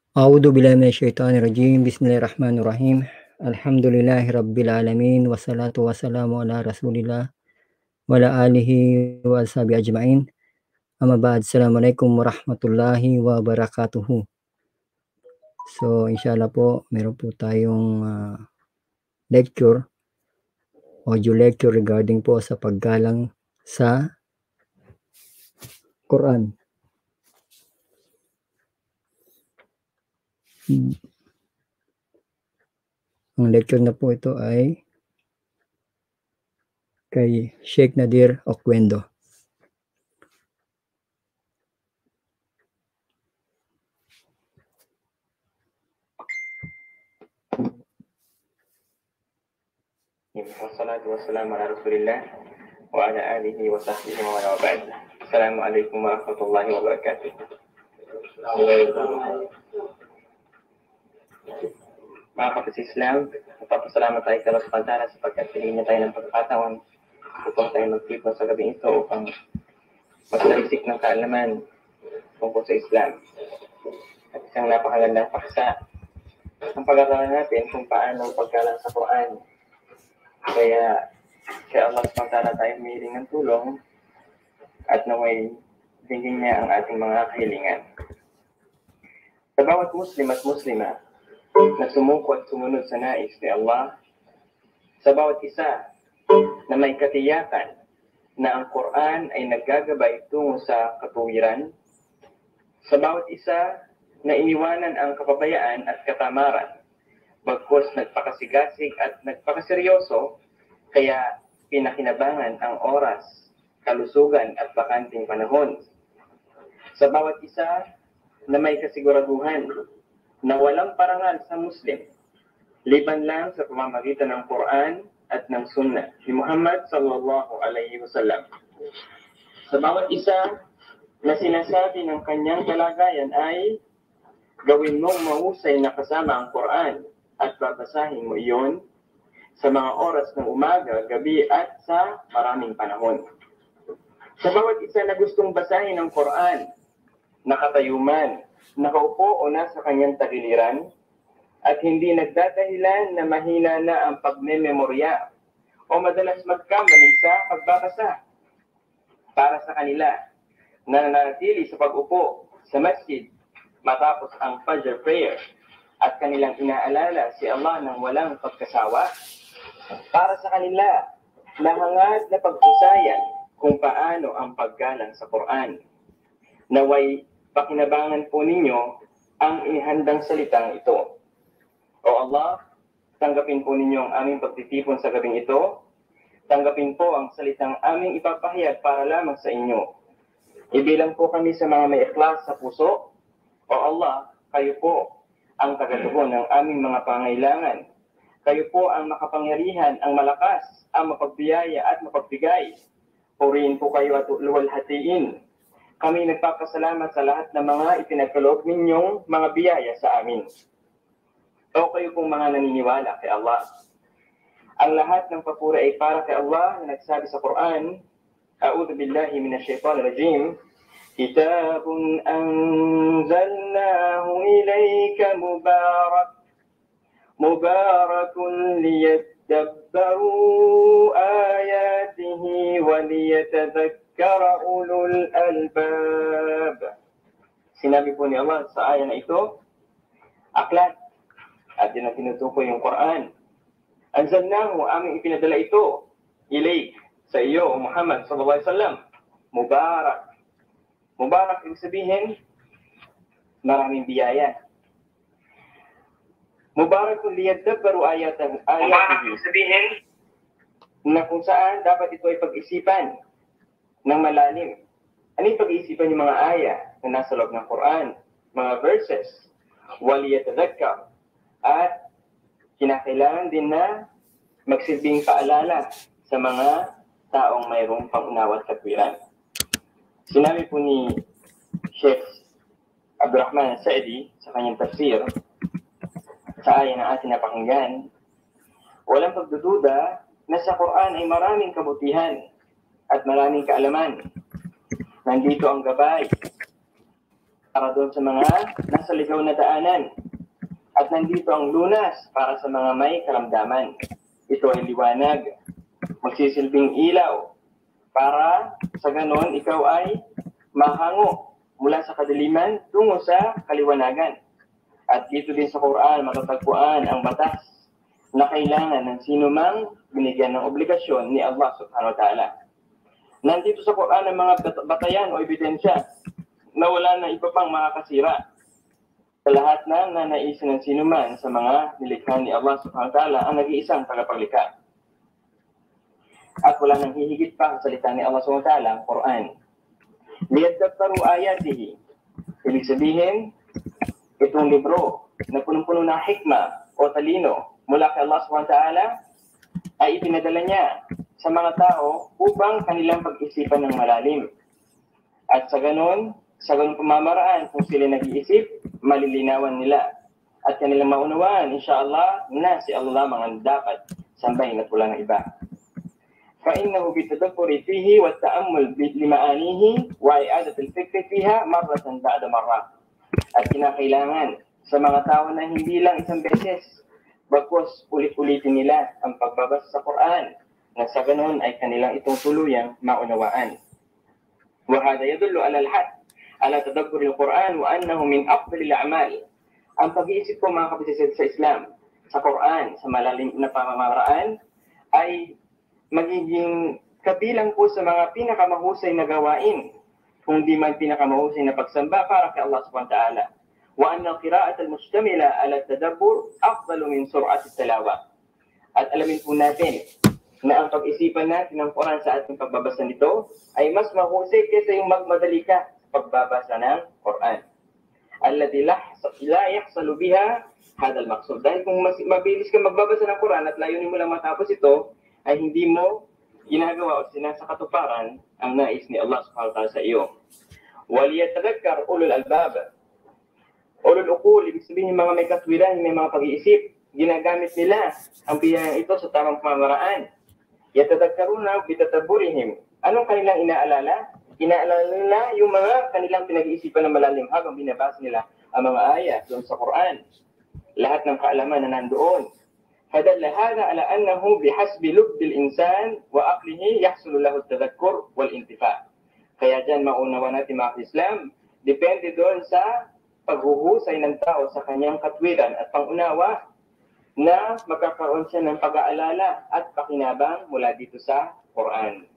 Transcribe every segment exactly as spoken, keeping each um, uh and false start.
A'udzu billahi minasyaitonir rajim. Bismillahirrahmanirrahim. Alhamdulillahi alamin wassalatu wassalamu ala Rasulillah wa ala alihi wa ashabihi ajmain. Amma ba'd. Assalamualaikum warahmatullahi wabarakatuh. So, inshallah po, meron po tayong uh, lecture, audio lecture regarding po sa paggalang sa Quran. Hmm. Ang lecture na po ito ay kay Sheikh Nadir Oquendo. Wassalatu wassalamu ala Rasulillah wa ala alihi wa sahbihi wa man ba'd. Assalamualaikum warahmatullahi wabarakatuh. Mga kapatid Islam, magpapasalamat tayo sa Allah subhanahu wa ta'ala sapagkat pinili niya tayo ng pagkakataon upang tayo magtipon sa gabing ito upang magsalisik ng kaalaman tungkol sa Islam. At isang napakagandang paksa ang pag-aralan natin kung paano paggalang sa Quran. Kaya kaya Allah subhanahu wa ta'ala tayo humihiling ng tulong at naway bigyan niya ang ating mga kahilingan. Sa bawat Muslim at Muslima na sumuko at sumunod sa nais ni Allah, sa bawat isa na may katiyakan na ang Quran ay naggagabay tungo sa katuwiran, sa bawat isa na iniwanan ang kapabayaan at katamaran, bagkus nagpakasigasig at nagpakaseryoso, kaya pinakinabangan ang oras, kalusugan at bakanting panahon. Sa bawat isa na may kasiguraduhan na walang parangal sa Muslim, liban lang sa pamamagitan ng Quran at ng Sunnah ni Muhammad sallallahu alaihi wasallam. Sa bawat isa na sinasabi ng kanyang kalagayan ay gawin mong mahusay na kasama ang Quran at babasahin mo iyon sa mga oras ng umaga, gabi at sa maraming panahon. Sa bawat isa na gustong basahin ang Quran, nakatayuman, nakaupo o nasa kanyang tagiliran, at hindi nagdadahilan na mahina na ang pagmememorya o madalas magkamali sa pagbabasa. Para sa kanila, na nananatili sa pag-upo sa masjid matapos ang Fajr prayer at kanilang inaalala si Allah ng walang pagkasawa. Para sa kanila, nahangad na pagpusayan kung paano ang paggalang sa Quran. Naway pakinabangan po ninyo ang inihandang salitang ito. O Allah, tanggapin po ninyo ang aming pagtitipon sa gabing ito. Tanggapin po ang salitang aming ipapahayag para lamang sa inyo. Ibilang po kami sa mga may ikhlas sa puso. O Allah, kayo po ang tagatugon ng aming mga pangailangan. Kayo po ang makapangyarihan, ang malakas, ang mapagbiyaya at mapagbigay. Purihin po kayo at luwalhatiin. Kami nagpapasalamat sa lahat ng mga ipinagkaloob ninyong mga biyaya sa amin. O kayo pong mga naniniwala kay Allah. Ang lahat ng papuri ay para kay Allah na nagsabi sa Quran, A'udhu billahi minasyaitanir rajim, Kitabun anzalnahu ilayka mubarak, mubarakun liyadabbaru ayatihi wa liyatadhakkara ulul albab. Sinabi po ni Allah sa aya na ito, aklat, at din ang tinutukoy yung Quran. Anzalnahu, aming ipinadala ito, ilayk, sa iyo, Muhammad sallallahu alaihi wasallam, mubarak. Mubarak, ibig sabihin, maraming biyaya. Mubarakun liyadabbaru ayatihi. Mubarak, ibig sabihin, na kung saan dapat ito ay pag-isipan ng malalim. Ano yung pag-iisipan yung mga aya na nasa loob ng Quran, mga verses, waliyatadhakkar, at kinakailangan din na magsilbing paalala sa mga taong mayroong pangunawa at katwiran. Sinabi po ni Sheikh Abdurrahman Sa'di sa kanyang tafsir sa aya ng ating napakinggan, walang pagdududa na sa Quran ay maraming kabutihan at maraming kaalaman. Nandito ang gabay para doon sa mga nasa ligaw na daanan. At nandito ang lunas para sa mga may karamdaman. Ito ay liwanag, magsisilbing ilaw, para sa ganon ikaw ay mahango mula sa kadiliman tungo sa kaliwanagan. At dito din sa Quran matatagpuan ang batas na kailangan ng sinumang binigyan ng obligasyon ni Allah subhanahu wa ta'ala. Nandito sa Quran ang mga batayan o ebidensya na wala na iba pang makakasira sa lahat na nanaisin ng sinuman sa mga nilikha ni Allah subhanahu wa ta'ala ang nag-iisang tagapaglikha. At wala nang hihigit pa sa salita ni Allah subhanahu wa ta'ala ang Quran. Liyadaktaru ayatihi. Ibig sabihin, itong libro na punong-puno ng hikmah o talino mula kay Allah subhanahu wa ta'ala ay ipinadala niya sa mga tao upang kanilang pag-isipan ng malalim. At sa ganon, sa ganung pamamaraan, kung sila nag-iisip, malilinawan nila. At kanilang maunawaan, insyaAllah, na si Allah lamang ang dapat sambahin at wala ng iba. فَإِنَّهُ بِتَدَبُّرِ فِيهِ وَالتَّأَمُّلِ لِمَعَانِهِ وَإِعَادَةِ الْفِكْرِ فِيهَا مَرَّةً بَعْدَ مَرَّةٍ. At kinakailangan sa mga tao na hindi lang isang beses, bagkus ulit-ulitin nila ang pagbabasa sa Quran, na sa ganun ay kanilang itong tuluyang maunawaan. وَهَذَا يَدُلُّ عَلَى الْحَدِّ عَلَى تَدَبُّرِ الْقُرْآنِ وَأَنَّهُ مِنْ أَفْضَلِ الْأَعْمَالِ. Ang pag-iisip ko mga kapatid sa Islam, sa Quran, sa malalim na pamamaraan, ay magiging kabilang po sa mga pinakamahusay na gawain, kung di man pinakamahusay na pagsamba para kay Allah subhanahu wa ta'ala. Wa anna al-qira'at al-mustamila ala tadabbur afdalu min sur'at at-tilawa. At alamin po natin na ang pag-isipan natin ng Quran sa ating pagbabasa nito ay mas mahusay kaysa yung magmadali ka sa pagbabasa ng Quran. Alladhi la yahsalu biha hadal maqsud. Dahil kung mas, mabilis ka magbabasa ng Quran at layunin mo lang matapos ito, ay hindi mo ginagawa o sinasa katuparan ang nais ni Allah subhanahu wa ta'ala sa iyo. Waliyatadakkar ulul albab. Ulul uqul, ibig sabihin mga may katwiran, may mga pag-iisip, ginagamit nila ang biyayang ito sa tamang pamamaraan. Yatadakkaruna bitataburihim. Anong kanilang inaalala? Inaalala nila yung mga kanilang pinag-iisipan na malalim habang binabasa nila ang mga ayat doon sa Quran. Lahat ng kaalaman na nandoon. فدل هذا على أنه بحسب لب الإنسان وعقله يحصل له التذكر والانتفاع. Kaya dyan maunawa natin mga Islam, depende doon sa paghuhusay ng tao sa kanyang katwiran at pangunawa na magkakaroon siya ng pag-aalala at pakinabang mula dito sa Quran.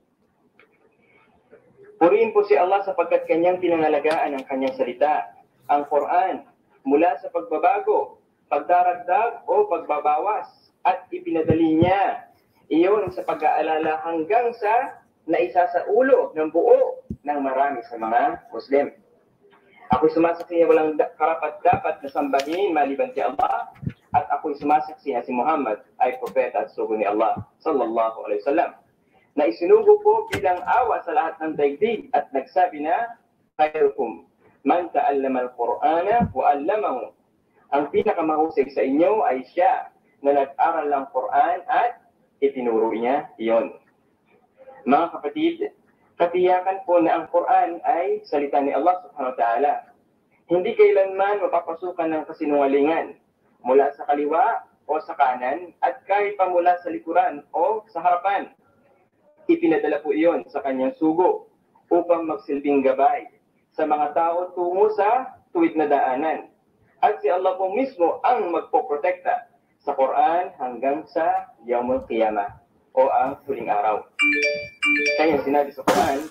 Purihin po si Allah sapagkat kanyang pinangalagaan ang kanyang salita, ang Quran, mula sa pagbabago, pagdaragdag o pagbabawas, at ipinadali niya iyon sa pag-aalala hanggang sa naisa sa ulo ng buo ng marami sa mga Muslim. Ako'y sumasaksi na walang karapat-dapat na sambahin maliban kay Allah, at ako'y sumasaksi na si Muhammad ay propeta at sugo ni Allah sallallahu alaihi wasallam, na isinugo po bilang awa sa lahat ng daigdig at nagsabi na, khairukum man ta'allama al-Qur'ana wa 'allamahu. Ang pinakamahusay sa inyo ay siya na nag-aral ng Quran at itinuro niya iyon. Mga kapatid, katiyakan po na ang Quran ay salita ni Allah subhanahu wa ta'ala. Hindi kailanman mapapasukan ng kasinungalingan mula sa kaliwa o sa kanan at kahit pa mula sa likuran o sa harapan. Ipinadala po iyon sa kanyang sugo upang magsilbing gabay sa mga tao tungo sa tuwid na daanan. At si Allah po mismo ang magpoprotekta sa Quran hanggang sa Yawmul Qiyamah o ang huling araw. Kaya sinabi sa Quran,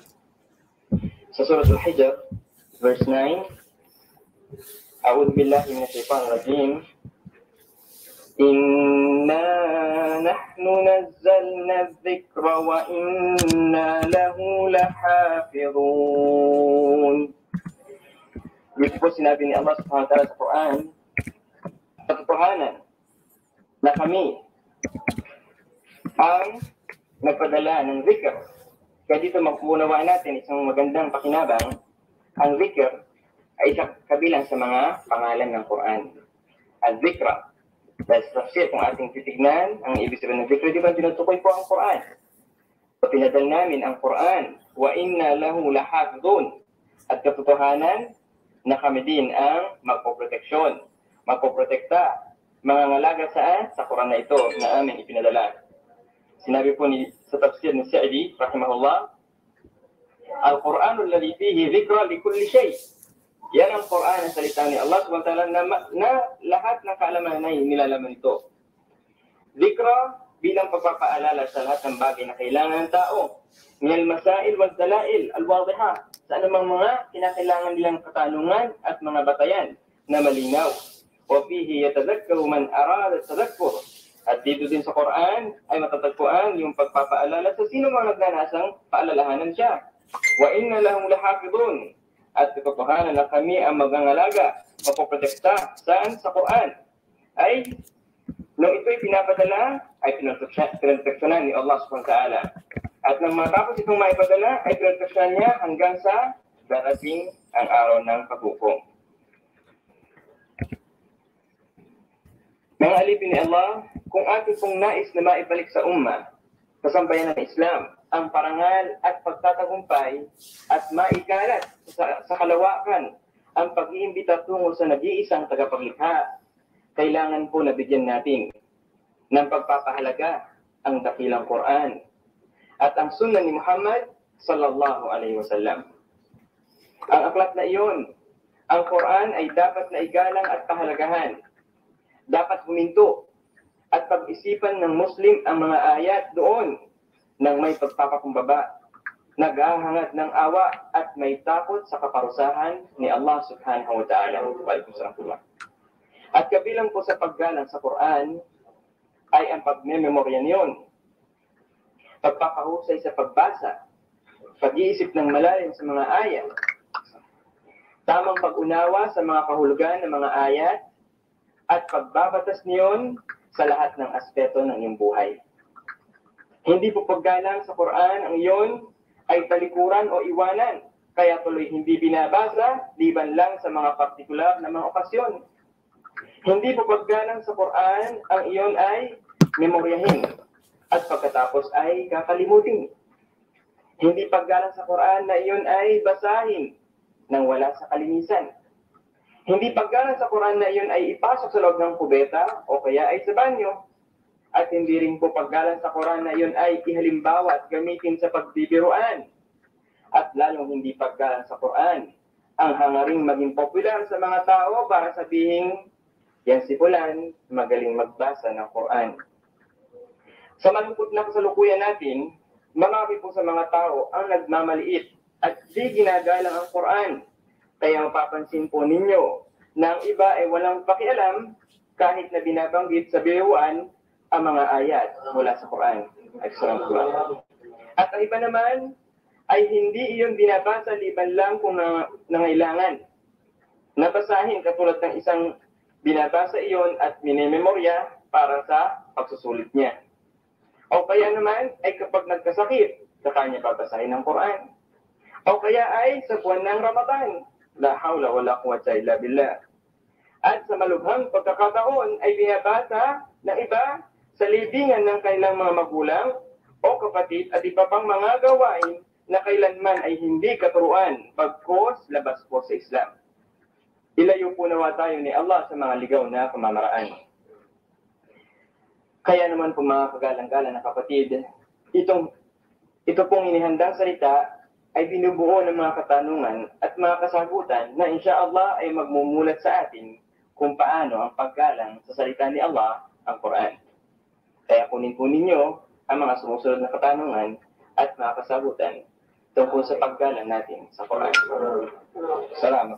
sa Surah Al-Hijr, verse nine, A'udhu billahi minash shaitanir rajim, Inna nahnu nazzalna adh-dhikra wa inna lahu lahafidhun. Dito po sinabi ni Allah subhanahu wa ta'ala sa Quran, katotohanan na kami ang nagpadala ng zikr. Kaya dito magpuunawaan natin isang magandang pakinabang, ang zikr ay isang kabilang sa mga pangalan ng Quran. Al-zikra. Dahil sa tafsir, kung ating titignan, ang ibig sabihin ng zikr, di ba tinutukoy po ang Quran? So, pinadal namin ang Quran, wa inna lahu lahafidhun. At katotohanan, na kami din ang magpoproteksyon, magpoprotekta, mangangalaga saan? Sa Quran na ito na amin ipinadala. Sinabi po ni, sa tafsir ni Sa'idi, rahimahullah, Al-Quranul ladhi fihi dhikra li kulli shay. Yan ang Quran, ang salita ni Allah subhanahu wa ta'ala na, na lahat ng kaalaman ay nilalaman ito. Dhikra bilang pagpapaalala sa lahat ng bagay na kailangan ng tao. Minal masail wal dalail al-wadiha. Sa anumang mga kinakailangan nilang katanungan at mga batayan na malinaw. Wa fihi yatadhakkaru man arada tadhakkur. At dito din sa Quran ay matatagpuan yung pagpapaalala sa sino mga nagnanasang paalalahanan siya. Wa inna lahum lahafidun. At katotohanan na kami ang magangalaga, mapoprotekta saan sa Quran. Ay, nung ito'y pinapadala, ay pinroteksyonan ni Allah subhanahu wa ta'ala. At nang matapos itong maipadala, ay pinroteksyonan niya hanggang sa darating ang araw ng paghukom. Mga alipin ni Allah, kung ating pong nais na maibalik sa umma, kasambayan ng Islam, ang parangal at pagtatagumpay at maikalat sa, sa kalawakan ang pag-iimbita tungo sa nag-iisang tagapaglikha, kailangan po nabigyan natin ng pagpapahalaga ang dakilang Quran at ang sunnah ni Muhammad sallallahu alaihi wasallam. Ang aklat na iyon, ang Quran ay dapat na igalang at pahalagahan. Dapat huminto at pag-isipan ng Muslim ang mga ayat doon nang may pagpapakumbaba, naghahangad ng awa at may takot sa kaparusahan ni Allah subhanahu wa ta'ala. At kabilang po sa paggalang sa Quran ay ang pagmememorya niyon, pagpapahusay sa pagbasa, pag-iisip ng malalim sa mga ayat, tamang pag-unawa sa mga kahulugan ng mga ayat, at pagbabatas niyon sa lahat ng aspeto ng iyong buhay. Hindi po paggalang sa Quran ang iyon ay talikuran o iwanan, kaya tuloy hindi binabasa, liban lang sa mga partikular na mga okasyon. Hindi po paggalang sa Quran ang iyon ay memoryahin, at pagkatapos ay kakalimutin. Hindi paggalang sa Quran na iyon ay basahin nang wala sa kalinisan. Hindi paggalang sa Quran na iyon ay ipasok sa loob ng kubeta o kaya ay sa banyo. At hindi rin po paggalang sa Quran na iyon ay ihalimbawa at gamitin sa pagbibiruan. At lalong hindi paggalang sa Quran ang hangaring maging popular sa mga tao para sabihin, yan si Fulan, magaling magbasa ng Quran. Sa malungkot na kasalukuyan natin, marami po sa mga tao ang nagmamaliit at di ginagalang ang Quran. Kaya mapapansin po ninyo na ang iba ay walang pakialam kahit na binabanggit sa biruan ang mga ayat mula sa Quran. At ang iba naman ay hindi iyon binabasa liban lang kung nangailangan. Nabasahin katulad ng isang binabasa iyon at minememorya para sa pagsusulit niya. O kaya naman ay kapag nagkasakit, saka niya babasahin ng Quran. O kaya ay sa buwan ng Ramadan, la hawla wala quwwata illa billah. At sa malubhang pagkakataon ay binabasa ng iba sa libingan ng kailang mga magulang o kapatid at iba pang mga gawain na kailanman ay hindi katuruan, bagkos labas po sa Islam. Ilayo po nawa tayo ni Allah sa mga ligaw na pamamaraan. Kaya naman po mga kagalang-galang na kapatid, itong, ito pong inihandang salita ay binubuo ng mga katanungan at mga kasagutan na insyaAllah ay magmumulat sa atin kung paano ang paggalang sa salita ni Allah, ang Quran. Kaya kunin po ninyo ang mga sumusunod na katanungan at mga kasagutan tungkol sa paggalang natin sa Quran. Salamat.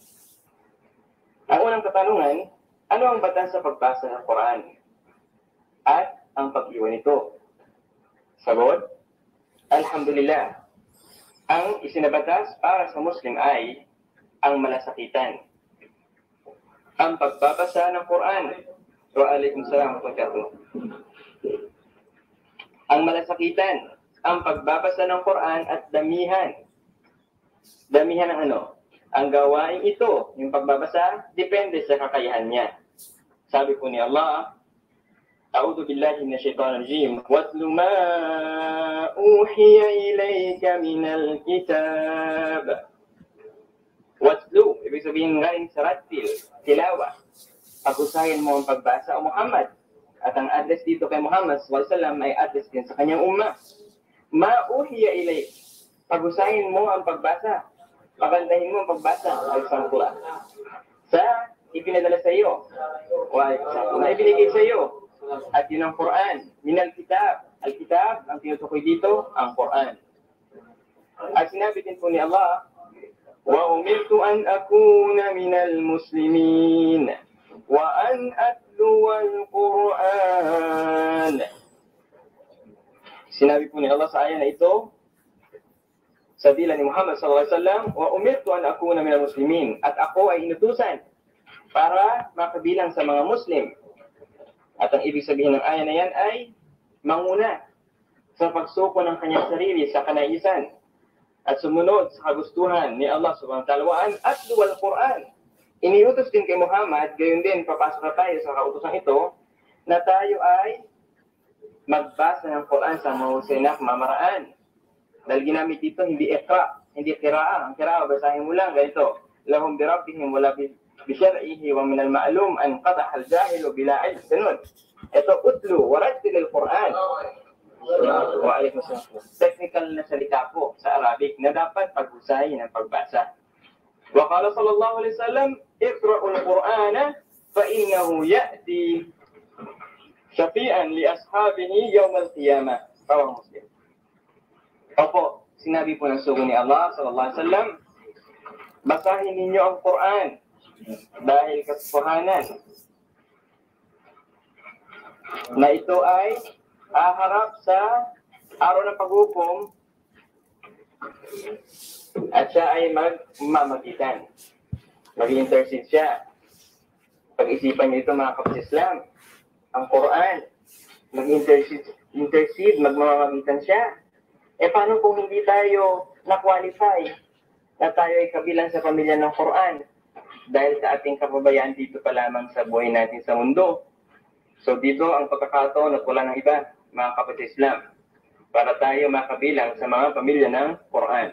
Ang unang katanungan, ano ang batas sa pagbasa ng Quran? At ang pag-iwan nito? Sagot, Alhamdulillah. Ang isinabatas para sa Muslim ay ang malasakitan. Ang pagbabasa ng Quran. Wa alaikum salam wa barakatuh. Ang malasakitan, ang pagbabasa ng Quran at damihan. Damihan ng ano? Ang gawain ito, yung pagbabasa, depende sa kakayahan niya. Sabi po ni Allah, A'udhu billahi minasyaitanir rajim. Watlu ma uhiya ilayka minal kitab. Watlu, ibig ibig sabihin galing sa rattil, tilawa. Pag-usahin mo ang pagbasa o Muhammad. At ang address dito kay Muhammad sallallahu alaihi wasallam ay address din sa kanyang umma. Mauhiya ilay. Pag-usahin mo ang pagbasa. Pagandahin mo ang pagbasa ay sa Quran. Sa ipinadala sa iyo. Na ibinigay sa iyo. At yun ang Quran. Minal kitab. Al-kitab, ang tinutukoy dito, ang Quran. At sinabi din po ni Allah, wa umirtu an akuna minal muslimin wa an atluwa al-Quran. Sinabi po ni Allah sa ayah na ito, sa dila ni Muhammad sallallahu alaihi wasallam, wa umirtu an akuna minal muslimin, at ako ay inutusan para makabilang sa mga Muslim. At ang ibig sabihin ng ayah na yan ay manguna sa pagsuko ng kanyang sarili sa kanaisan at sumunod sa kagustuhan ni Allah subhanahu wa ta'ala. Wa an atlu al-Quran. Iniutos din kay Muhammad, gayon din papasok na tayo sa kautusan ito, na tayo ay magbasa ng Quran sa mahusay na mamaraan. Dahil ginamit dito, hindi ikra, hindi qira'a. Ang qira'a, basahin mo lang, ganito. Lahum bi rabbihim wala bi syar'ihi wa min al-ma'lum an qadaha al-jahilu bila ilm. Ganun. Ito, utlu, warattil al-Quran. Wa alaikum salam. Technical na salita po sa Arabic na dapat pag-usahin ang pagbasa. Wa qala sallallahu alaihi wasallam, iqra'ul Qur'ana fa innahu ya'ti syafi'an li ashabihi yawm al-qiyamah. Rawahu Muslim. Opo, sinabi po ng sugo ni Allah sallallahu alaihi wasallam, basahin ninyo ang Quran dahil katotohanan na ito ay haharap sa araw ng paghukom at siya ay magmamagitan. Mag-intercede siya. Pag-isipan niyo ito mga kapatid Islam, ang Quran, mag-intercede, intercede, magmamagitan siya. Eh paano kung hindi tayo na-qualify na tayo ay kabilang sa pamilya ng Quran dahil sa ating kababayaan dito pa lamang sa buhay natin sa mundo? So dito ang pagkakataon at wala ng iba, mga kapatid Islam, para tayo makabilang sa mga pamilya ng Quran.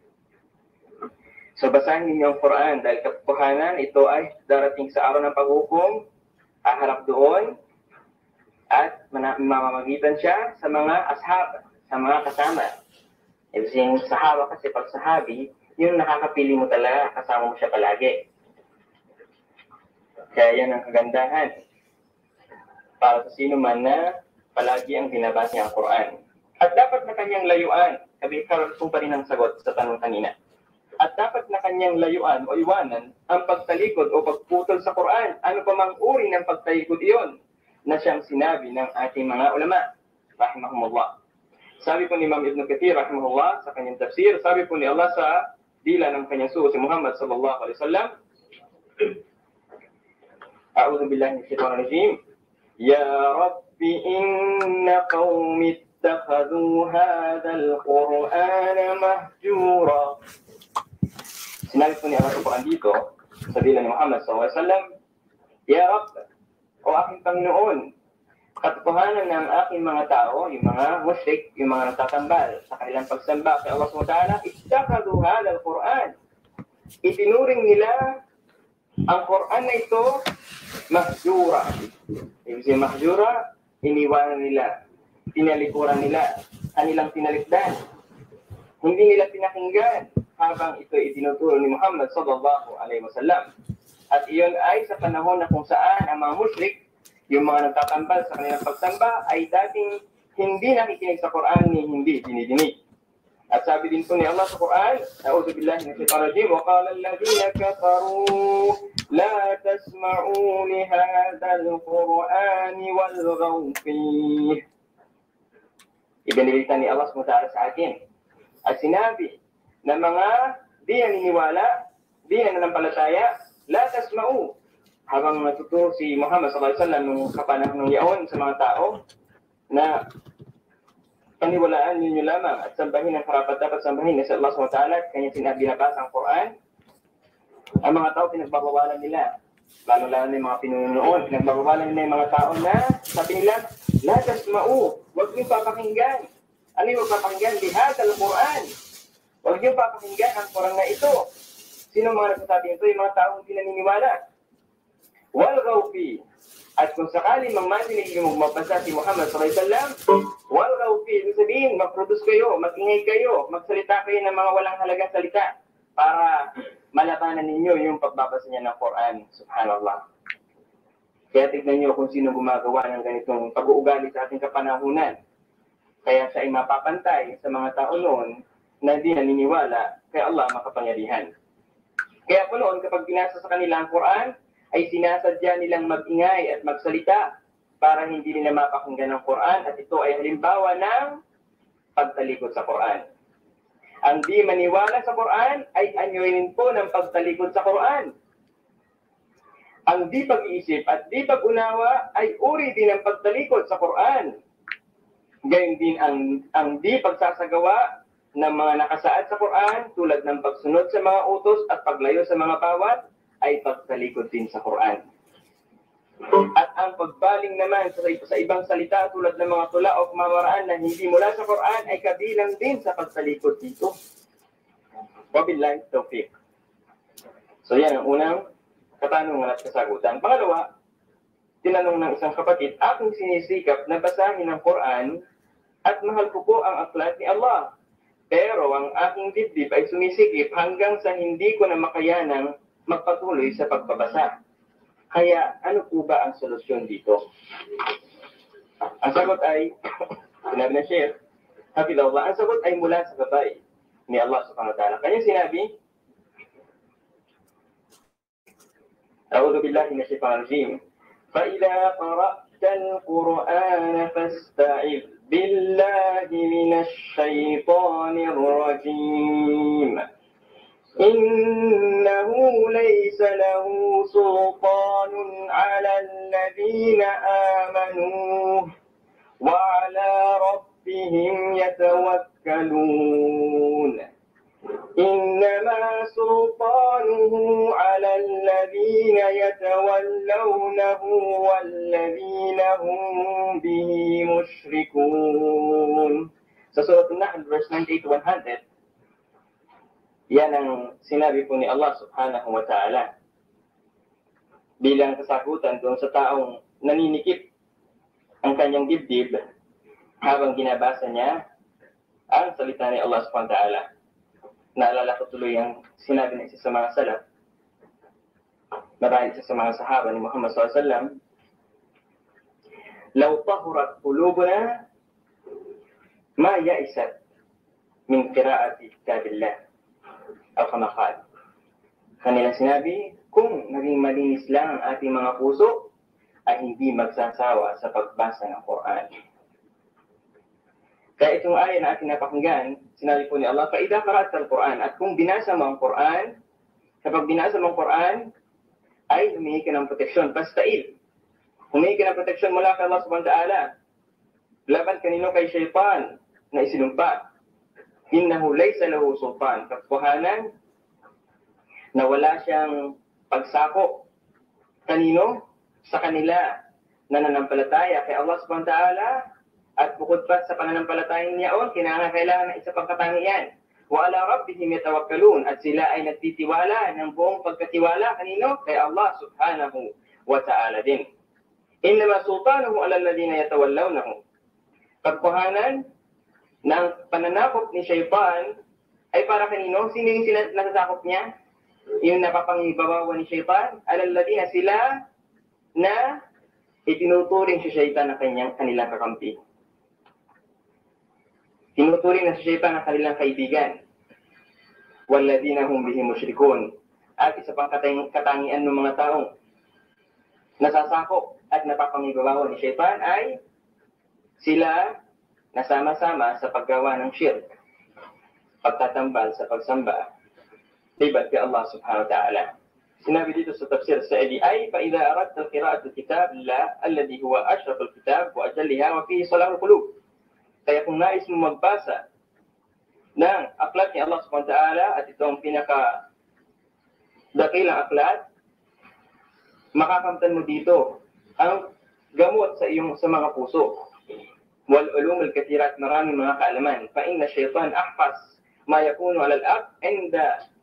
So basahin ninyo ang Quran dahil katotohanan ito ay darating sa araw ng paghukom, haharap doon, at mamamagitan siya sa mga ashab, sa mga kasama. Yung sahaba kasi pag sahabi, yung nakakapili mo talaga, kasama mo siya palagi. Kaya yan ang kagandahan para sa sino man na palagi ang binabasa niya ang Quran. At dapat na kanyang layuan, sabi karapong pa rin ang sagot sa tanong kanina. At dapat na kanyang layuan o iwanan ang pagtalikod o pagputol sa Quran. Ano pa mang uri ng pagtalikod iyon na siyang sinabi ng ating mga ulama, rahimahumullah. Sabi po ni Imam Ibn Kathir, rahimahullah, sa kanyang tafsir, sabi po ni Allah sa dila ng kanyang suho si Muhammad sallallahu alaihi wasallam, A'udhu billahi minasyaitonir rajim. Ya Rabbi inna qaumi ittakhadhu hadzal Qur'ana mahjura. Sinabi po ni Allah sa Quran dito, sa dila ni Muhammad sallallahu alaihi wasallam, Ya Rabb, o aking Panginoon, katotohanan ng aking mga tao, yung mga musyrik, yung mga natatambal sa kanilang pagsamba kay Allah subhanahu wa ta'ala, ittakhadhu hadzal Qur'an. Itinuring nila ang Quran na ito mahjura. Ibig sabihin mahjura, iniwanan nila, tinalikuran nila, kanilang tinalikdan. Hindi nila pinakinggan habang ito itinuturo ni Muhammad sallallahu alaihi wasallam. At iyon ay sa panahon na kung saan ang mga musyrik, yung mga nagtatambal sa kanilang pagsamba ay dating hindi nakikinig sa Quran ni hindi dinidinig. At sabi din po ni Allah sa Quran, A'udhu billahi minasyaitonir rajim, wa qala alladhina kafaru la tasma'u li hadzal Qur'ani walghaw fihi. Ibinilita ni Allah subhanahu wa ta'ala sa atin. At sinabi na mga di naniniwala, di nananampalataya, la tasma'u. Habang natuturo si Muhammad sallallahu alaihi wasallam nung kapanahon ng yaon sa mga tao na paniwalaan ninyo lamang at sambahin ang karapat dapat sambahin ni Allah subhanahu wa ta'ala at kanyang sinabi na basa ang Quran, ang mga tao pinagbabawalan nila. Lalo-lalo na yung mga pinunoon, pinagbabawalan nila yung mga tao na sabi nila, la tasma'u, huwag niyong papakinggan. Ano yung papakinggan? Bihad al-Quran. Huwag niyong papakinggan ang Quran na ito. Sino mga nagsasabi ito? Yung mga taong hindi naniniwala. Walghaw fi. At kung sakali mang madinig yung magbasa si Muhammad sallallahu alaihi wasallam, walghaw fi, ibig sabihin, mag-produce kayo, mag-ingay kayo, magsalita kayo ng mga walang halagang salita para malabanan ninyo yung pagbabasa niya ng Quran. Subhanallah. Kaya tignan niyo kung sino gumagawa ng ganitong pag-uugali sa ating kapanahunan. Kaya siya ay mapapantay sa mga tao noon na hindi naniniwala kay Allah makapangyarihan. Kaya po noon, kapag binasa sa kanila ang Quran, ay sinasadya nilang mag-ingay at magsalita para hindi nila mapakinggan ng Quran, at ito ay halimbawa ng pagtalikod sa Quran. Ang di maniwala sa Quran ay anyuin po ng pagtalikod sa Quran. Ang di pag-iisip at di pag-unawa ay uri din ng pagtalikod sa Quran. Gayun din ang, ang di pagsasagawa ng mga nakasaad sa Quran tulad ng pagsunod sa mga utos at paglayo sa mga bawat ay pagtalikod din sa Quran. At ang pagbaling naman sa, sa ibang salita tulad ng mga tula o pamamaraan na hindi mula sa Quran ay kabilang din sa pagtalikod dito. Wabillahi tawfiq. So yan ang unang katanungan at kasagutan. Pangalawa, tinanong ng isang kapatid, aking sinisikap na basahin ang Quran at mahal ko po ang aklat ni Allah. Pero ang aking dibdib ay sumisikip hanggang sa hindi ko na makayanang magpatuloy sa pagbabasa. Kaya ano po ba ang solusyon dito? Ang sagot ay, sinabi na Sheikh, Hafidhahullah, ang sagot ay mula sa gabay ni Allah subhanahu wa ta'ala. Kanya sinabi, A'udhu billahi minash shaitanir rajim. فَإِذَا قَرَأْتَ الْقُرْآنَ فَاسْتَعِذْ بِاللَّهِ مِنَ الشَّيْطَانِ الرَّجِيمِ إِنَّهُ لَيْسَ لَهُ سُلْطَانٌ عَلَى الَّذِينَ آمَنُوا وَعَلَى رَبِّهِمْ يَتَوَكَّلُونَ إِنَّمَا سُلْطَانُهُ عَلَى الَّذِينَ يَتَوَلَّوْنَهُ وَالَّذِينَ هُمْ بِهِ مُشْرِكُونَ. Sa Surah An-Nahl, verse ninety-eight to one hundred, yan ang sinabi po ni Allah subhanahu wa ta'ala bilang kasagutan doon sa taong naninikip ang kanyang dibdib habang ginabasa niya ang salita ni Allah subhanahu wa ta'ala. Naalala ko tuloy ang sinabi ng isa sa mga salaf, marahil isa sa mga sahaba ni Muhammad sallallahu alaihi wasallam, "Law tahurat qulubuna ma ya'isat min qira'ati kitabillah." O kama qala. Kanilang sinabi, kung naging malinis lang ang ating mga puso, ay hindi magsasawa sa pagbasa ng Quran. Kaya itong aya na ating napakinggan, sinabi po ni Allah, فَإِذَا قَرَأْتَ الْقُرْآنَ, at kung binasa mo ang Quran, kapag binasa mo ang Quran, ay humingi ka ng proteksyon. Pasta'il. Humingi ka ng proteksyon mula kay Allah subhanahu wa ta'ala. Laban kanino kay shaytan na isinumpa. Innahu laysa lahu sultan. Katotohanan na wala siyang pagsako. Kanino? Sa kanila na nanampalataya kay Allah subhanahu wa ta'ala. At bukod pa sa pananampalatayang niyaon, kinakailangan ng isa pang katangian. Wa ala rabbihim yatawakkalun, at sila ay nagtitiwala ng buong pagkatiwala kanino? Kay Allah subhanahu wa ta'ala din. Innama sultanuhu ala alladhina yatawallawnahu. Pagkuhanan ng pananakop ni Shaytan ay para kanino? Sino yung sila nasasakop niya? Yung napapangibabawa ni Shaytan? Ala alladhina, sila na itinuturing si Shaytan na kanyang kanilang kakampi. Tinuturing na si Shaytan ang kanilang kaibigan. Walladhina hum bihi musyrikun. At isa pang katangian ng mga taong nasasakop at napapangibabaw ni Shaytan ay sila nasama-sama sa paggawa ng shirk, pagtatambal sa pagsamba libat kay Allah subhanahu wa ta'ala. Sinabi dito sa tafsir Sa'idi ay فَإِذَا أَرَدْتَ الْقِرَاءَةُ الْكِتَابِ اللَّهِ الَّذِي هُوَ أَشْرَفُ الْكِتَابِ وَأَجَلِّهَا وَفِيهِ صَلَاحُ الْقُلُوبِ. Kaya kung nais mo magbasa ng aklat ni Allah subhanahu wa ta'ala, at ito ang pinaka dakilang aklat, makakamtan mo dito ang gamot sa iyong sa mga puso. Wal ulumul kathirat, maraming mga kaalaman. Fa inna syaitan ahfas ma yakunu ala al-ab inda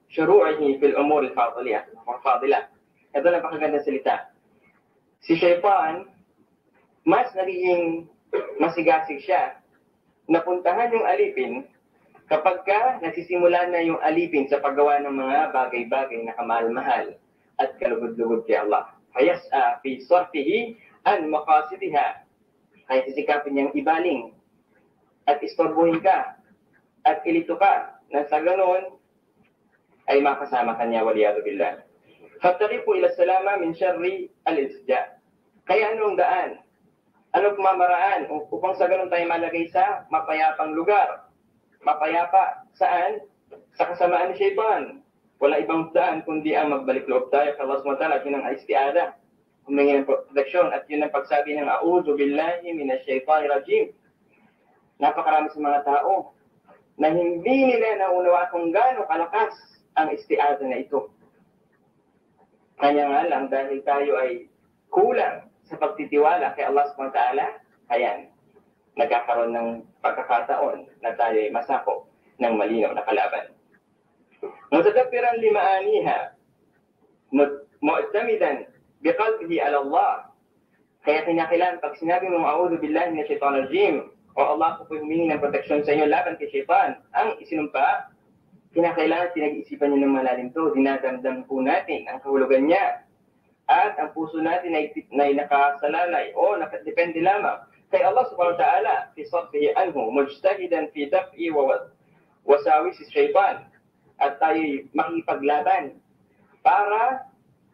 shuru'ihi fil umur al-fadiliyah. Fadilah. Ito napakagandang salita. Si Shaytan, mas nagiging masigasig siya. Napuntahan yung alipin kapag ka nagsisimula na yung alipin sa paggawa ng mga bagay-bagay na kamahal-mahal at kalugod-lugod kay Allah. Fayas'a fi sarfihi an maqasidiha. Kaya sisikapin niyang ibaling at istorbohin ka at ilito ka na sa ganoon ay makasama kanya waliyadu billah. Fattariqu ila salama min syarri al-iltija. Kaya anong daan? Anong pamamaraan upang sa ganoon tayo malagay sa mapayapang lugar? Mapayapa saan? Sa kasamaan ni Shaytan. Wala ibang daan kundi ang magbalik loob tayo kay Allah subhanahu wa ta'ala at yun ang istiada. Humingi ng proteksyon at yun ang pagsabi ng a'udhu billahi minash shaytanir rajim. Napakarami sa mga tao na hindi nila naunawa kung gaano kalakas ang istiada na ito. Kanya nga lang dahil tayo ay kulang sa pagtitiwala kay Allah subhanahu wa ta'ala, ayan, nagkakaroon ng pagkakataon na tayo ay masako ng malinaw na kalaban. Mutadabbiran limaaniha, mu'tamidan biqalbihi ala Allah. Kaya kinakailangan pag sinabi mong a'udhu billahi minash shaitanir rajim, o Allah ko po humingi ng proteksyon sa inyo laban kay Shaytan, ang isinumpa, kinakailangan pinag-isipan niyo ng malalim to, dinadamdam po natin ang kahulugan niya. At ang puso natin ay, ay nakasalalay o nakadepende lamang kay Allah subhanahu wa ta'ala fi sadfihi anhu, mujtahidan fi daf'i wa wasawis si Shaytan. At tayo'y makipaglaban para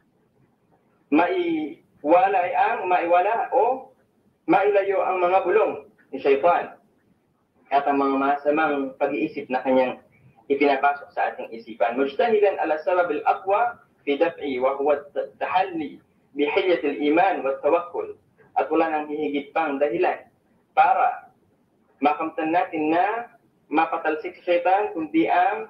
maiwala ang maiwala o mailayo ang mga bulong ni Shaytan at ang mga masamang pag-iisip na kanyang ipinapasok sa ating isipan. Mujtahidan ala sabab al-aqwa fi daf'i wa huwa tahalli bi hilyat al-iman wa tawakkul. At wala nang hihigit pang dahilan para makamtan natin na mapatalsik si Shaytan kundi ang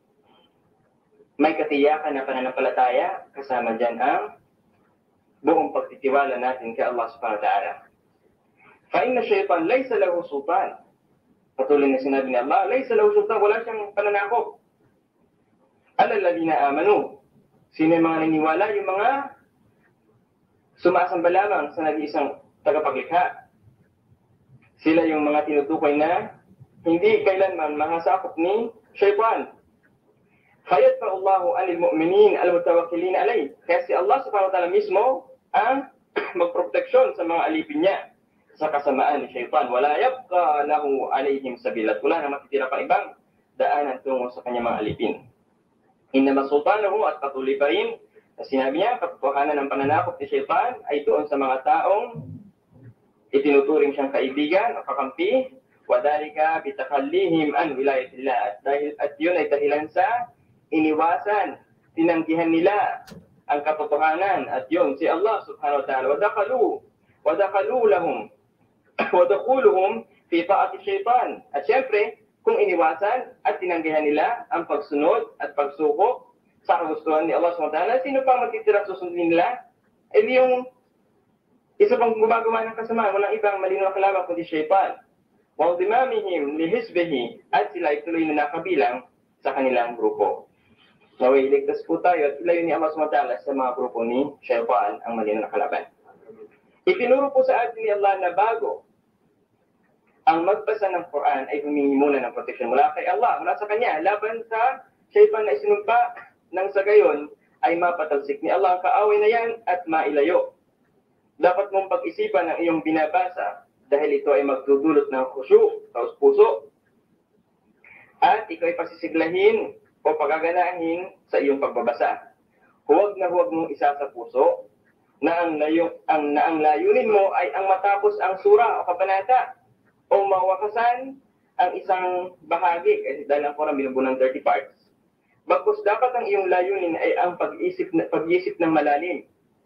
may katiyakan na pananampalataya kasama dyan ang buong pagtitiwala natin kay Allah subhanahu wa ta'ala. Fa'inna Shaytan laysa lahu sultan. Patuloy na sinabi ni Allah, laysa lahu sultan, wala siyang pananakop. Alalladhina amanu. Sino yung mga naniwala? Yung mga sumasamba lamang sa nag-iisang tagapaglikha. Sila yung mga tinutukoy na hindi kailanman mahasakop ni Shaytan. Kayat pa Allahu anil mu'minin al-mutawakkilin alay. Kaya si Allah subhanahu wa ta'ala mismo ang magproteksyon sa mga alipin niya sa kasamaan ni Shaytan. Wala yabqa lahu alayhim sabilat. Wala na matitira pa ibang daanan tungo sa kanyang mga alipin. Innama sultanahu at patuloy pa rin na sinabi niya, katotohanan ng pananakop ni Shaytan ay doon sa mga taong itinuturing siyang kaibigan o kakampi. Wadalika bitakallihim an wilayatillah. At, dahil, at yun ay dahilan sa iniwasan, tinanggihan nila ang katotohanan at yun si Allah subhanahu wa ta'ala. Wadakalu, wadakalu lahum, wadakuluhum fi ta'ati Shaytan. At syempre, kung iniwasan at tinanggihan nila ang pagsunod at pagsuko sa kagustuhan ni Allah subhanahu wa ta'ala, sino pang matitira susundin nila? Eh di yung isa pang gumagawa ng kasamaan, walang ibang malinaw na kalaban kundi Shaytan. Waldimamihim lihisbihi, at sila ay tuloy na nakabilang sa kanilang grupo. Naway, iligtas po tayo at ilayo ni Allah subhanahu wa ta'ala sa mga grupo ni Shaytan ang malinaw na kalaban. Itinuro po sa atin ni Allah na bago ang magbasa ng Quran ay humingi muna ng protection mula kay Allah, mula sa Kanya, laban sa Shaytan na isinumpa nang sa gayon ay mapatalsik ni Allah ang kaaway na yan at mailayo. Dapat mong pag-isipan ang iyong binabasa dahil ito ay magdudulot ng khusyu, taos puso. At ikaw ay pasisiglahin o pagaganahin sa iyong pagbabasa. Huwag na huwag mong isa sa puso na ang, layo, ang, na ang layunin mo ay ang matapos ang sura o kabanata o mawakasan ang isang bahagi kasi dahil ang Quran binubuo ng thirty parts. Bagkus dapat ang iyong layunin ay ang pag-isip, pag-isip ng malalim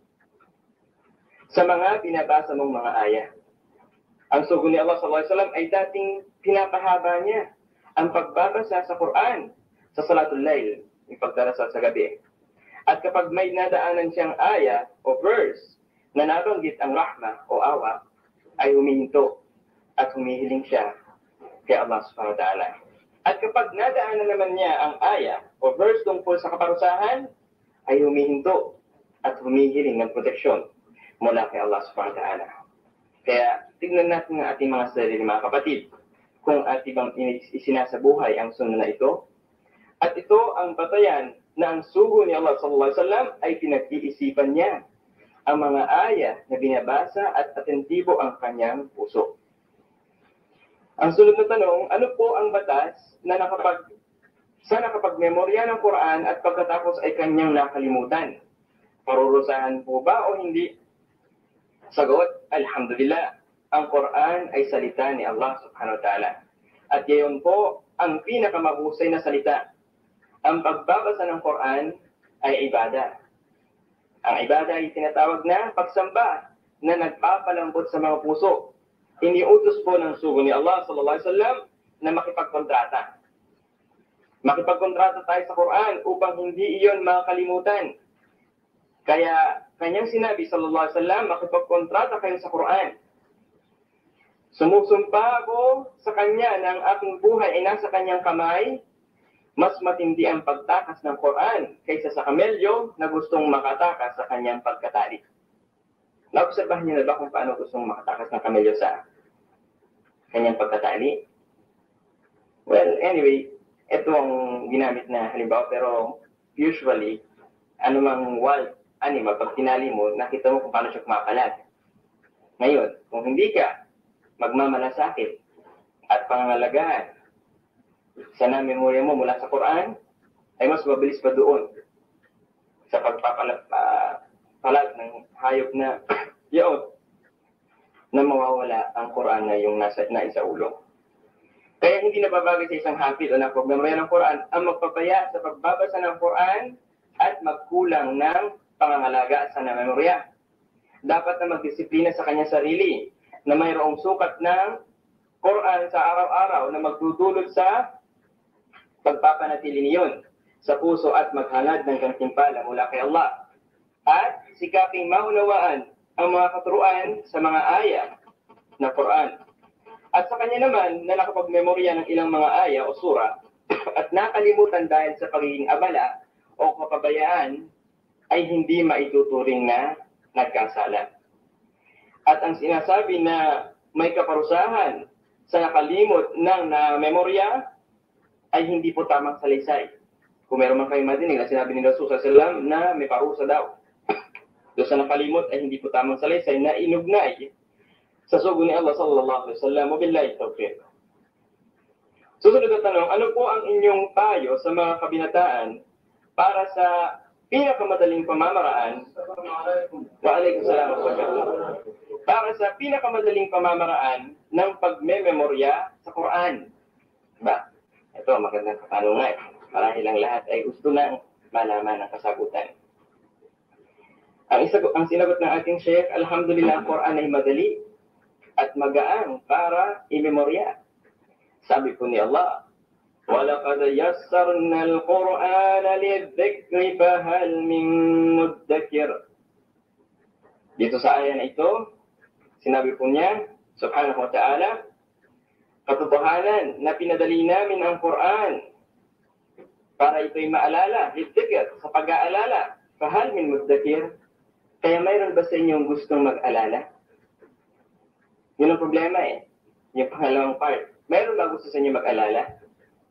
sa mga binabasa mong mga aya. Ang sugo ni Allah sallallahu alaihi wasallam ay dating pinapahaba niya ang pagbabasa sa Quran sa Salatul Layl, yung pagdarasal sa gabi. At kapag may nadaanan siyang aya o verse na nabanggit ang rahma o awa, ay humihinto at humihiling siya kay Allah subhanahu wa ta'ala. At kapag nadaanan naman niya ang aya o verse tungkol sa kaparusahan, ay humihinto at humihiling ng proteksyon mula kay Allah subhanahu wa ta'ala. Kaya tignan natin ang ating mga sarili, mga kapatid, kung ating bang isinasabuhay ang sunnah na ito. At ito ang batayan na ang sugo ni Allah sallallahu alaihi wasallam ay pinag-iisipan niya ang mga aya na binabasa at atentibo ang kanyang puso. Ang sunod na tanong, ano po ang batas na nakapag sa nakapag-memorya ng Quran at pagkatapos ay kanyang nakalimutan? Parurusahan po ba o hindi? Sagot, alhamdulillah, ang Quran ay salita ni Allah subhanahu wa ta'ala. At gayon po, ang pinakamahusay na salita. Ang pagbabasa ng Quran ay ibada. Ang ibada ay tinatawag na pagsamba na nagpapalambot sa mga puso. Iniutos po ng sugo ni Allah sallallahu alaihi wasallam na makipagkontrata. Makipagkontrata tayo sa Quran upang hindi iyon makalimutan. Kaya kanyang sinabi sallallahu alaihi wasallam, makipagkontrata kayo sa Quran. Sumusumpa ako sa kanya na ang aking buhay ay nasa kanyang kamay. Mas matindi ang pagtakas ng Quran kaysa sa kamelyo na gustong makatakas sa kanyang pagkatali. Naobserbahan niyo na ba kung paano gustong makatakas ng kamelyo sa kanyang pagkatali? Well, anyway, ito ang ginamit na halimbawa, pero usually, anumang wild animal, pag tinali mo, nakita mo kung paano siya kumakalat. Ngayon, kung hindi ka magmamalasakit at pangangalagaan sa na-memorya mo mula sa Quran, ay mas mabilis pa doon sa pagpapalag uh, ng hayop na yun na mawawala ang Quran na yung nasa na isa ulo. Kaya hindi nababagay sa isang hafid o nakapag-memorya ng Quran ang magpapaya sa pagbabasa ng Quran at magkulang ng pangangalaga sa na-memorya. Dapat na magdisiplina sa kanyang sarili na mayroong sukat ng Quran sa araw-araw na magdudulot sa pagpapanatili niyon sa puso at maghalad ng gantimpala mula kay Allah. At sikaping maunawaan ang mga katuruan sa mga aya na Quran. At sa kanya naman na nakapag-memorya ng ilang mga aya o sura at nakalimutan dahil sa pagiging abala o kapabayaan ay hindi maituturing na nagkasala. At ang sinasabi na may kaparusahan sa nakalimot ng na-memorya ay hindi po tamang salaysay. Kung meron man kayong madinig na sinabi ni Rasul sallallahu alaihi wasallam na may parusa daw. Doon sa nakalimot ay hindi po tamang salaysay na inugnay sa sugo ni Allah sallallahu alaihi wasallam. Wabillahi tawfiq. Susunod na tanong, ano po ang inyong payo sa mga kabinataan para sa pinakamadaling pamamaraan? Wa alaikum salam wa rahmatullah. Para sa pinakamadaling pamamaraan ng pagmememorya sa Quran. Ba? Ito, magandang katanungan. Marahil ang lahat ay gusto nang malaman ang kasagutan. Ang, isagot, ang sinagot ng ating Sheikh, alhamdulillah, ang Quran ay madali at magaan para imemorya. Sabi po ni Allah, وَلَقَدْ يَسَّرْنَا الْقُرْآنَ لِلذِّكْرِ فَهَلْ مِن مُدَّكِرٍ. Dito sa ayan na ito, sinabi po niya, subhanahu wa ta'ala, katotohanan na pinadali namin ang Quran para ito'y maalala, lidzikr, sa pag-aalala. Fahal min muddakir, kaya mayroon ba sa inyong gustong mag-alala? Yun ang problema eh. Yung pangalawang part. Mayroon ba gusto sa inyo mag-alala?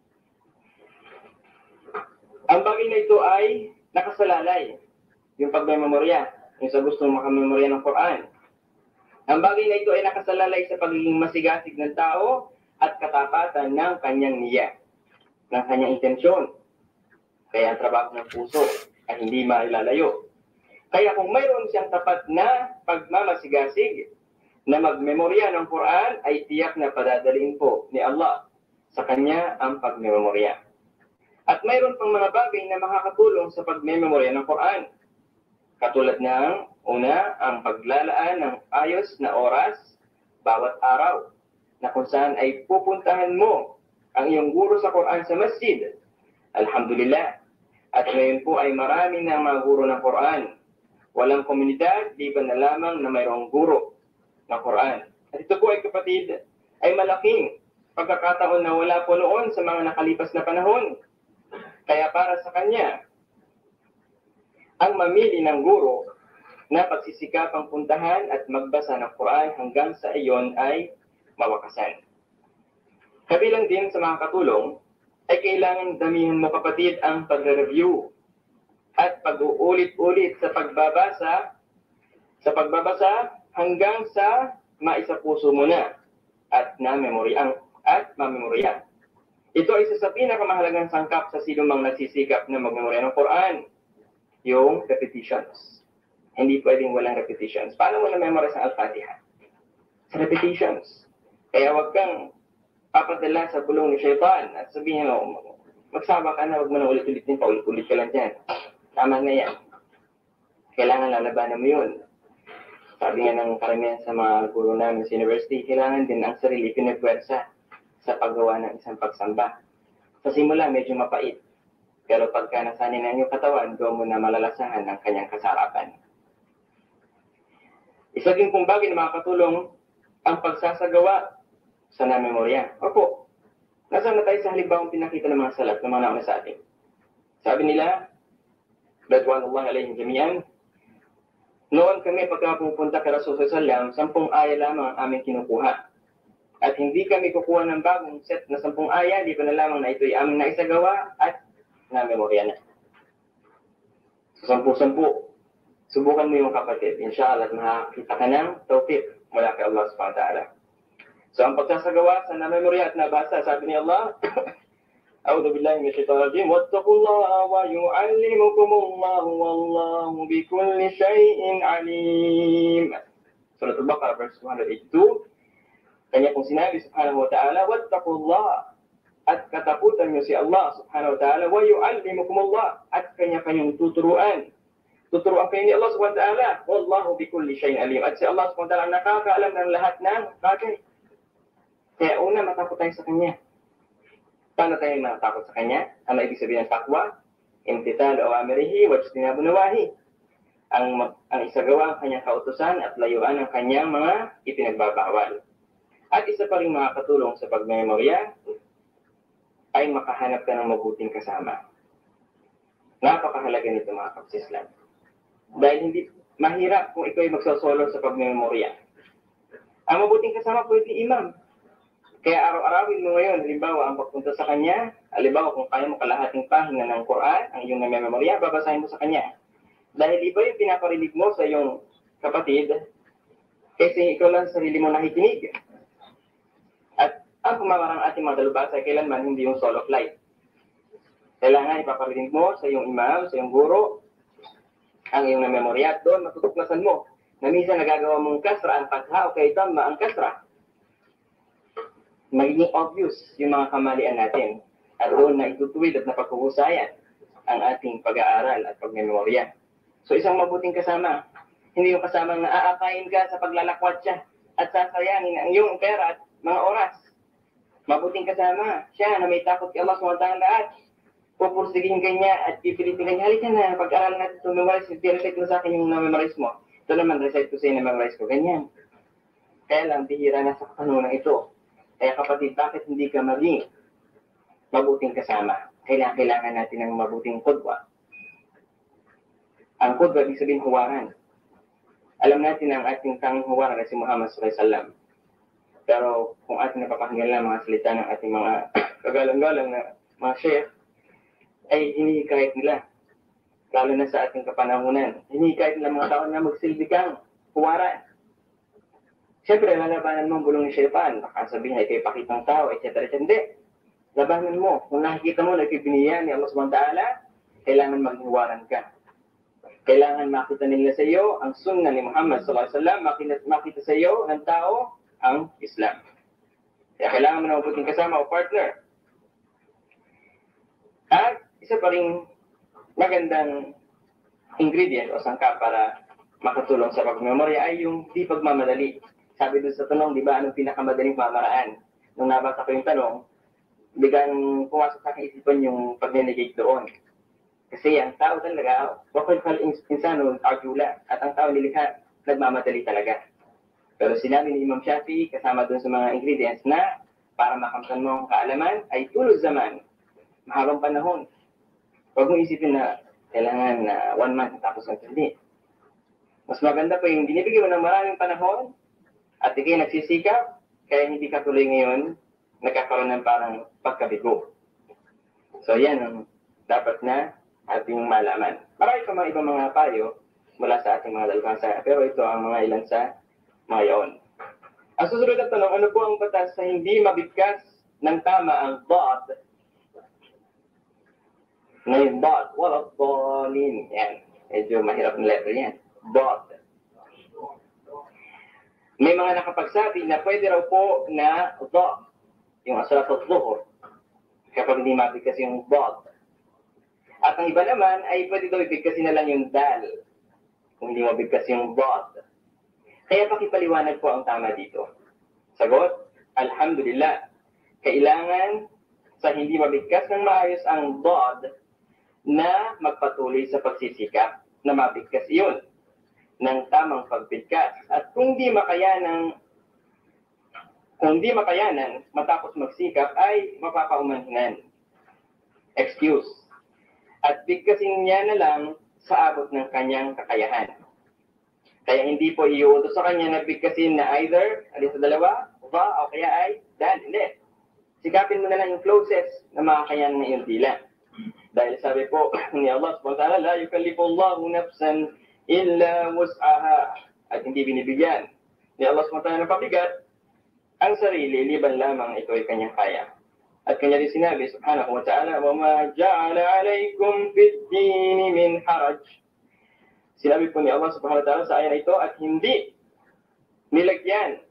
Ang bagay na ito ay nakasalalay. Yung pagmemorya, yung sa gustong makamemorya ng Quran. Ang bagay na ito ay nakasalalay sa pagiging masigasig ng tao at katapatan ng kanyang niya, ng kanyang intensyon. Kaya ang trabaho ng puso ay hindi mailalayo. Kaya kung mayroon siyang tapat na pagmamasigasig na magmemorya ng Quran, ay tiyak na padadalhin po ni Allah sa kanya ang pagmemorya. At mayroon pang mga bagay na makakatulong sa pagmemorya ng Quran. Katulad ng una, ang paglalaan ng ayos na oras bawat araw, na kung saan ay pupuntahan mo ang iyong guro sa Quran sa masjid. Alhamdulillah. At ngayon po ay marami ng mga guro ng Quran. Walang komunidad, liban na lamang na mayroong guro ng Quran. At ito po ay kapatid, ay malaking pagkakataon na wala po noon sa mga nakalipas na panahon. Kaya para sa kanya, ang mamili ng guro na pagsisikapang puntahan at magbasa ng Quran hanggang sa iyon ay mawakasan. Kabilang din sa mga katulong, ay kailangan damihan mo kapatid ang pagre-review at pag-uulit-ulit sa pagbabasa, sa pagbabasa hanggang sa maisapuso mo na at na-memorya at mamemorya. Ito ay isa sa pinakamahalagang sangkap sa sinumang nagsisikap na magmemorya ng Quran, yung repetitions. Hindi pwedeng walang repetitions. Paano mo na-memorize ang Al-Fatiha? Sa repetitions. Kaya wag kang papadala sa bulong ni Shaitan at sabihin mo, magsawa ka na, wag mo na ulit-ulitin, paulit-ulit ka lang dyan. Tama na yan. Kailangan lalabanan mo yun. Sabi nga ng karamihan sa mga guro namin sa university, kailangan din ang sarili pinagwersa sa paggawa ng isang pagsamba. Sa simula, medyo mapait. Pero pagka nasanay na yung katawan, doon mo na malalasahan ang kanyang kasarapan. Isa din pong bagay na makakatulong ang pagsasagawa sa namemorya. Opo, nasa na tayo sa halimbawang pinakita ng mga salaf ng mga nauna sa atin. Sabi nila, Radwanullah alayhim jami'an, noon kami pagka pupunta kay Rasul sallallahu alaihi wasallam, sampung aya lamang ang aming kinukuha. At hindi kami kukuha ng bagong set na sampung aya, di pa na lamang na ito'y aming naisagawa at namemorya na. So, sampu-sampu. Subukan mo yung kapatid. Inshallah, makakita ka ng tawfiq mula kay Allah subhanahu wa ta'ala. So, ang pagsasagawa sa namemorya at nabasa, sabi ni Allah, A'udhu billahi minasyaitonir rajim, wattaqullaha wa yu'allimukumullahu wallahu bikulli syai'in alim. Surah Al-Baqarah verse one eighty-two. Kanya pong sinabi subhanahu wa ta'ala, wattaqullaha, at katakutan niyo si Allah subhanahu wa ta'ala, wa yu'allimukumullah, at kanya-kanyang tuturuan. Tuturuan kayo ni Allah subhanahu wa ta'ala, wallahu bikulli syai'in alim. At si Allah subhanahu wa ta'ala nakakaalam ng lahat ng bagay. Kaya una, matakot tayo sa Kanya. Paano tayo matakot sa Kanya? Ano ibig sabihin ng takwa? Imtital o amirihi, wajtinabu nawahi. Ang, ang isagawa ang Kanyang kautusan at layuan ang Kanyang mga ipinagbabawal. At isa pa rin makakatulong sa pagmemorya ay makahanap ka ng mabuting kasama. Napakahalaga nito mga kapsislan. Dahil hindi mahirap kung ikaw ay magsosolo sa pagmemorya. Ang mabuting kasama pwede imam. Kaya araw-arawin mo ngayon, halimbawa ang pagpunta sa kanya, halimbawa kung kaya mo kalahating pahina ng Quran, ang iyong namemorya, babasahin mo sa kanya. Dahil iba yung pinaparinig mo sa iyong kapatid, kasi ikaw lang sarili mo nakikinig. At ang pumamarang ating mga dalubhasa ay kailanman hindi yung solo flight. Kailangan ipaparinig mo sa iyong imam, sa iyong guro, ang iyong namemorya, at doon matutuklasan mo na minsan nagagawa mong kasra ang fatha o kay tamma ang kasra. Magiging obvious yung mga kamalian natin. At doon na itutuwid at napaghuhusayan ang ating pag-aaral at pagmemorya. So isang mabuting kasama, hindi yung kasama na aakain ka sa paglalakwat siya at sasayangin ang iyong pera at mga oras. Mabuting kasama, siya na may takot kay Allah subhanahu wa ta'ala at pupursigin ka niya at pipilitin ka niya, halika na, pag-aaral natin ito, memorize, i-recite mo sa akin yung na-memorize mo. Ito naman, recite ko sa iyo na memorize ko, ganyan. Kaya lang, bihira na sa kanunan ito. Kaya kapatid, bakit hindi ka maging mabuting kasama? Kailangan, kailangan natin ng mabuting qudwa. Ang qudwa, ibig sabihin huwaran. Alam natin ang ating tanging huwaran na si Muhammad sallallahu alaihi wasallam. Pero kung ating napapakinggan lang mga salita ng ating mga kagalang-galang na mga sheikh, ay hinihikayat nila. Lalo na sa ating kapanahunan. Hinihikayat nila mga tao na magsilbi kang huwaran. Siyempre, lalabanan mo ang bulong ni Shaitan. Baka sabihin ay kayo pakitang tao, et cetera. Hindi. Labanan mo. Kung nakikita mo, nagpipinihan ni Allah subhanahu wa ta'ala, kailangan maghuwaran ka. Kailangan makita nila sa iyo ang sunnah ni Muhammad sallallahu alaihi wasallam, makita, makita sa iyo ng tao ang Islam. Kaya kailangan mo na mabuting kasama o partner. At isa pa rin magandang ingredient o sangkap para makatulong sa pagmemorya ay yung di pagmamadali. Sabi doon sa tanong, di ba, anong pinakamadaling pamaraan? Nung nabasa ko yung tanong, biglang pumasok sa aking isipan yung pag-negate doon. Kasi ang tao talaga, wakil kal insano, arjula, at ang tao nilikha, nagmamadali talaga. Pero sinabi ni Imam Shafi'i, kasama doon sa mga ingredients na para makamtan mo ang kaalaman ay tulog zaman, mahabang panahon. Huwag mo isipin na kailangan na uh, one month tapos ang hindi. Mas maganda po yung binibigyan mo ng maraming panahon at ikay nagsisikap, kaya hindi ka tuloy ngayon nagkakaroon ng parang pagkabigo. So yan ang dapat na ating malaman. Marami pa mga ibang mga payo mula sa ating mga dalubhasa, pero ito ang mga ilan sa mga yaon. Ang susunod na tanong, ano po ang batas sa hindi mabigkas ng tama ang dot? Ngayon, dot, walang bonin. Yan, medyo mahirap na letter yan. Dot. May mga nakapagsabi na pwede raw po na dot, yung asalat at zuhur, kapag hindi mabigkas yung dot. At ang iba naman ay pwede daw ibigkasin na lang yung dal, kung hindi mabigkas yung dot. Kaya pakipaliwanag po ang tama dito. Sagot, alhamdulillah. Kailangan sa hindi mabigkas ng maayos ang dot na magpatuloy sa pagsisikap na mabigkas iyon ng tamang pagbigkas. At kung di makayanan, kung di makayanan matapos magsikap ay mapapaumanhinan. Excuse. At bigkasin niya na lang sa abot ng kanyang kakayahan. Kaya hindi po iuutos sa kanya na bigkasin na either, alin sa dalawa, ba, o kaya ay dal. Hindi. Sikapin mo na lang yung closest na makakayanan na iyong dila. Dahil sabi po ni Allah subhanahu wa ta'ala, la yukallifu Allahu nafsan illa wus'aha. At hindi binibigyan ni Allah subhanahu wa ta'ala ng pabigat ang sarili, liban lamang ito ay kanyang kaya. At kanya rin sinabi, subhanahu wa ta'ala, وَمَا جَعَلَ عَلَيْكُمْ فِي الدِّينِ مِنْ حَرَجٍ. Sinabi po ni Allah subhanahu wa ta'ala sa ayan na ito, at hindi nilagyan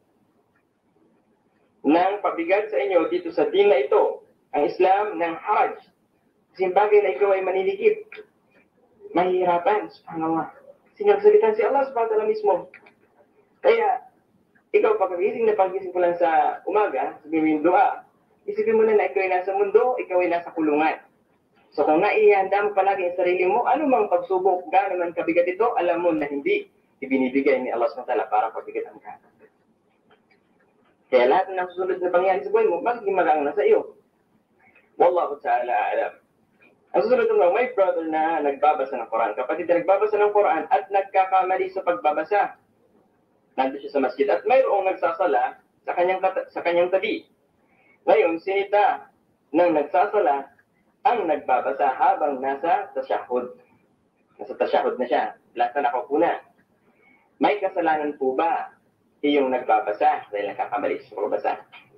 ng pabigat sa inyo dito sa din na ito, ang Islam ng haraj. Kasi bagay na ikaw ay maniligid, mahihirapan, subhanallah. Sinagsabitan si Allah subhanahu wa ta'ala mismo. Kaya, ikaw pagkagising na paggising ko lang sa umaga, sabihin yung dua, isipin mo na na ikaw ay nasa mundo, ikaw ay nasa kulungan. So kung naihanda mo palagi ang sarili mo, ano mang pagsubok, gaano man kabigat ito, alam mo na hindi ibinibigay ni Allah subhanahu wa ta'ala para pabigatan ka. Kaya lahat ng susunod na pangyayari sa buhay mo, magiging magang na sa iyo. Wallahu ta'ala alam. Ang susunod naman, may brother na nagbabasa ng Quran. Kapatid na nagbabasa ng Quran at nagkakamali sa pagbabasa. Nandun siya sa masjid at mayroong nagsasala sa kanyang, sa kanyang tabi. Ngayon, sinita ng nagsasala ang nagbabasa habang nasa tasyahud. Nasa tasyahud na siya. Lahat na nakaupo na. May kasalanan po ba iyong nagbabasa dahil nakakamali sa pagbabasa?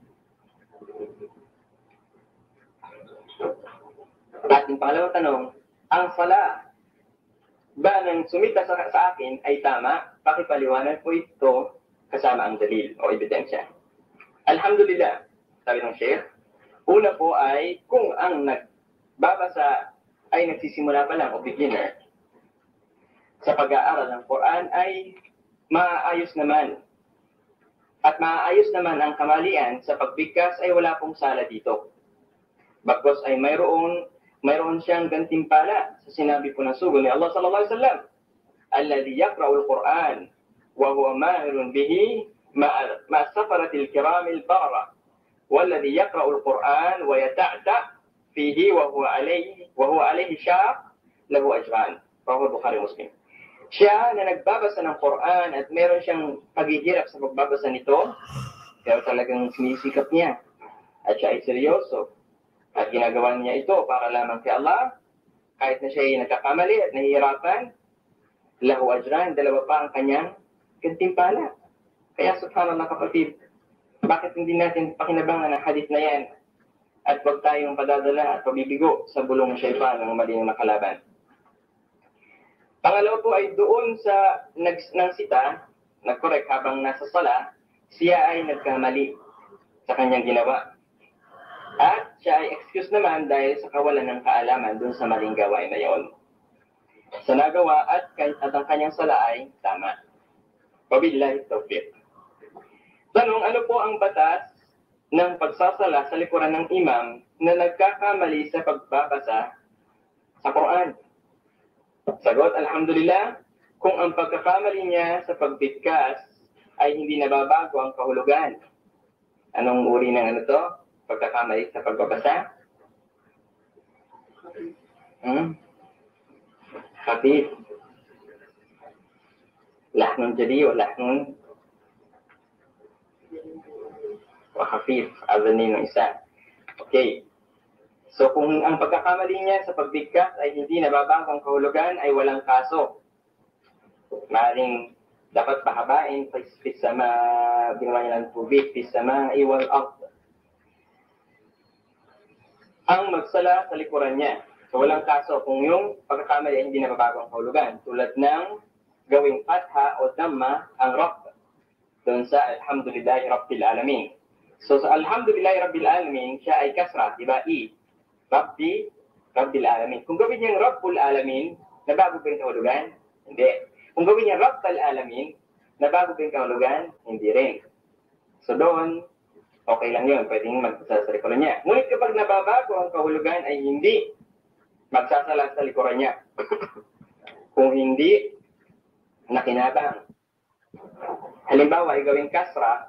At yung pangalawang tanong, ang sala ba nang sumita sa, sa akin ay tama? Pakipaliwanag po ito kasama ang dalil o ebidensya. Alhamdulillah, sabi ng Sheikh, una po ay kung ang nagbabasa ay nagsisimula pa lang o beginner sa pag-aaral ng Quran ay maayos naman. At maayos naman ang kamalian sa pagbigkas ay wala pong sala dito. Bagkos ay mayroon, mayroon siyang gantimpala sa sinabi po ng sugo ni Allah sallallahu alaihi wasallam. Alladhi yaqra'ul Quran wa huwa mahirun bihi ma'a safaratil kiramil barra. Walladhi yaqra'ul Quran wa yata'ta fihi wa huwa alayhi wa huwa alayhi shaq lahu ajran. Rawahu Bukhari Muslim. Siya na nagbabasa ng Quran at meron siyang paghihirap sa pagbabasa nito, pero talagang sinisikap niya. At siya ay seryoso. At ginagawa niya ito para lamang kay Allah, kahit na siya ay nagkakamali at nahihirapan, lahu ajran, dalawa pa ang kanyang gantimpala. Kaya subhanallah kapatid, bakit hindi natin pakinabangan ang hadith na yan? At huwag tayong padadala at pabibigo sa bulong ng syaitan ng maling nakalaban. Pangalawa po ay doon sa nag, ng sita, nag-correct habang nasa sala, siya ay nagkamali sa kanyang ginawa. At siya ay excuse naman dahil sa kawalan ng kaalaman doon sa maling gawain na yon. Sa nagawa at, at ang kanyang sala ay tama. Wabillahi tawfiq. Tanong, ano po ang batas ng pagsasala sa likuran ng imam na nagkakamali sa pagbabasa sa Quran? Sagot, alhamdulillah, kung ang pagkakamali niya sa pagbigkas ay hindi nababago ang kahulugan Anong uri ng ano to? Pagkakamali sa pagbabasa? Hmm? Khafif. Lahnun jadi o lahnun wa khafif. Azanin ng isa. Okay. So kung ang pagkakamali niya sa pagbigkas ay hindi nababago ang kahulugan ay walang kaso. Maring dapat pahabain fis sama ginawa niya ng tubig, fis sama iwal out. Ang magsala sa likuran niya. So walang kaso kung yung pagkakamali ay hindi nababago ang kahulugan. Tulad ng gawing fatha o dhamma ang rabb doon sa alhamdulillahi rabbil alamin. So sa alhamdulillahi rabbil alamin, siya ay kasra, diba? I. Rabbi, Rabbil Alamin. Kung gawin niyang Rabbul Alamin, nabago ba yung kahulugan? Hindi. Kung gawin niya Rabbal Alamin, nabago ba yung kahulugan? Hindi rin. So doon, okay lang yun. Pwedeng magsasala sa likuran niya. Ngunit kapag nababago ang kahulugan ay hindi magsasala sa likuran niya. Kung hindi, nakinabang. Halimbawa, ay gawing kasra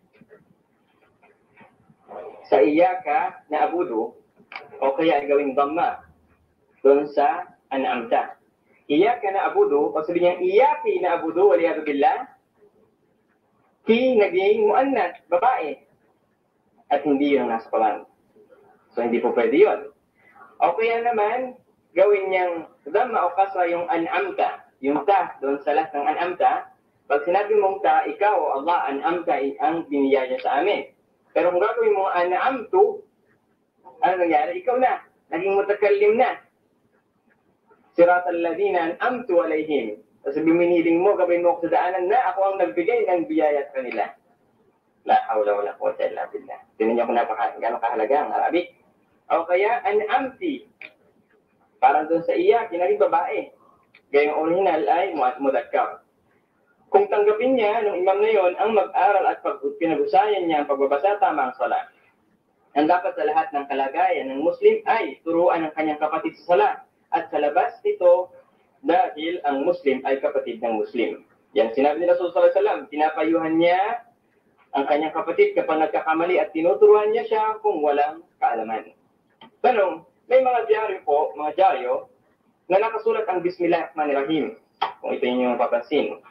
sa iyaka na abudu, o kaya ay gawing dhamma doon sa an'amta. Iyaka na abudu, o sabihin niya, iyaki na abudu, waliyadu billah, ki naging muannas, babae. At hindi yun ang nasa Quran. So hindi po pwede yun. O kaya naman, gawin niyang dhamma o kasra yung an'amta, yung ta doon sa lahat ng an'amta. Pag sinabi mong ta, ikaw o Allah, an'amta ang biniyaya sa amin. Pero kung gagawin mo an'amtu, ano nangyari? Ikaw na. Naging mutakallim na. Siratal ladina an'amtu alayhim. Kasi biminiling mo, gawin mo sa daanan na ako ang nagbigay ng biyaya sa kanila. La hawla wala quwwata illa billah. Tinan niyo kung napaka gaano kahalaga ang Arabic. O kaya an'amti. Parang doon sa iya, kinaring babae. Gaya yung original ay mudakkar. Kung tanggapin niya ng imam na yon ang mag-aral at pag pinag-usayan niya ang pagbabasa, tama ang salat. Ang dapat sa lahat ng kalagayan ng Muslim ay turuan ng kanyang kapatid sa sala at sa labas nito dahil ang Muslim ay kapatid ng Muslim. Yan sinabi ni Rasul sallallahu alaihi wasallam, pinapayuhan niya ang kanyang kapatid kapag nagkakamali at tinuturuan niya siya kung walang kaalaman. Tanong, may mga dyaryo po, mga dyaryo, na nakasulat ang Bismillahirrahmanirrahim. Kung ito yung papansin.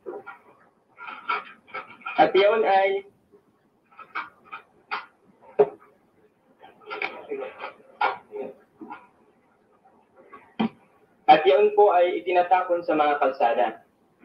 At yun ay At yun po ay itinatapon sa mga kalsada.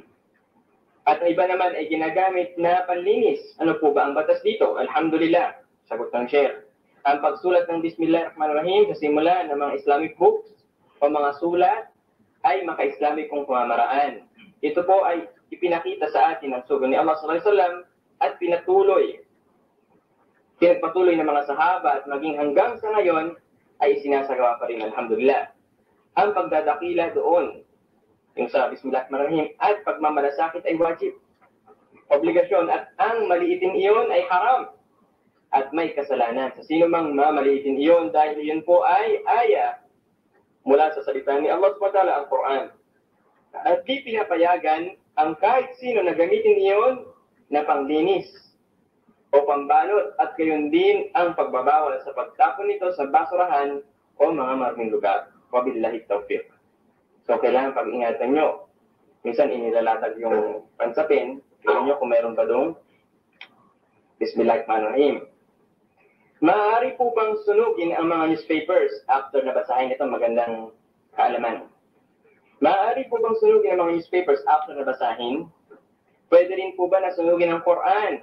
At iba naman ay ginagamit na panlinis. Ano po ba ang batas dito? Alhamdulillah. Sagot ng share. Ang pagsulat ng Bismillahirrahmanirrahim sa simula ng mga Islamic books o mga sulat ay maka-Islamikong pamamaraan. Ito po ay ipinakita sa atin ng sugo ni Allah sallallahu alaihi wasallam at pinatuloy. Pinagpatuloy ng mga sahaba at maging hanggang sa ngayon ay isinasagawa pa rin. Alhamdulillah. Ang pagdadakila doon, yung sa Bismillahirrahmanirrahim, at pagmamalasakit ay wajib. Obligasyon at ang maliitin iyon ay haram at may kasalanan sa sino mang mamaliitin iyon dahil iyon po ay aya mula sa salita ni Allah subhanahu wa taala, ang Quran. At di pinapayagan ang kahit sino na gamitin iyon na panglinis o pambalot at gayon din ang pagbabawal sa pagtapon nito sa basurahan o mga maruming lugar. Wabillahi tawfiq. So, kailangan pag-ingatan nyo. Minsan, inilalatag yung pansapin. Tingnan nyo kung meron pa doon. Bismillahirrahmanirrahim. Maaari po bang sunugin ang mga newspapers after nabasahin ito? Magandang kaalaman. Maaari po bang sunugin ang mga newspapers after nabasahin? Pwede rin po ba na sunugin ang Quran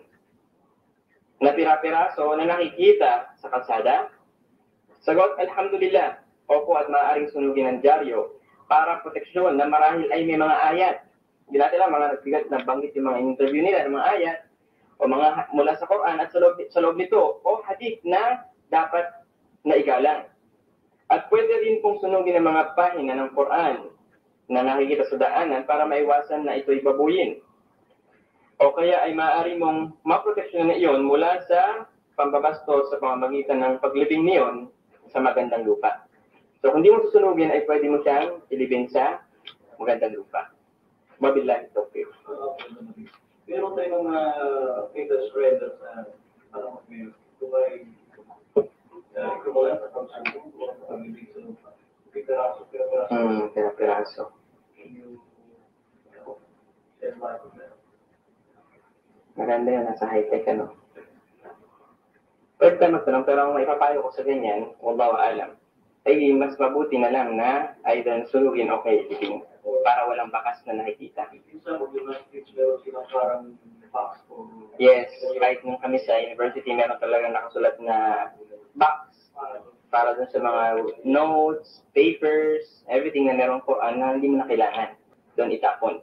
na pira-piraso na nakikita sa kalsada? Sagot, alhamdulillah. Opo, at maaaring sunugin ng dyaryo para proteksyon na marahil ay may mga ayat. Hindi natin lang mga nagbigat na banggit yung mga interview nila ng mga ayat o mga mula sa Quran at sa loob, sa loob nito o hadith na dapat na igalang. At pwede rin pong sunugin ng mga pahina ng Quran na nakikita sa daanan para maiwasan na ito'y babuyin. O kaya ay maaari mong maproteksyon na iyon mula sa pambabastos sa pamamagitan ng paglibing niyon sa magandang lupa. So kung di mo susunugin ay pwede mo siyang ilibing sa magandang lupa. Wabillahi tawfiq. Meron tayong mga uh, surrender sa parang may falso. Maganda yun, nasa high-tech, ano. Pwede tayo magtanong, pero ang maipapayo ko sa ganyan, wallahu alam, ay mas mabuti na lang na either sunugin o kailitin para walang bakas na nakikita. Yes, kahit nung kami sa university, meron talaga nakasulat na box para dun sa mga notes, papers, everything na meron po, uh, na hindi mo na kailangan. Doon itapon.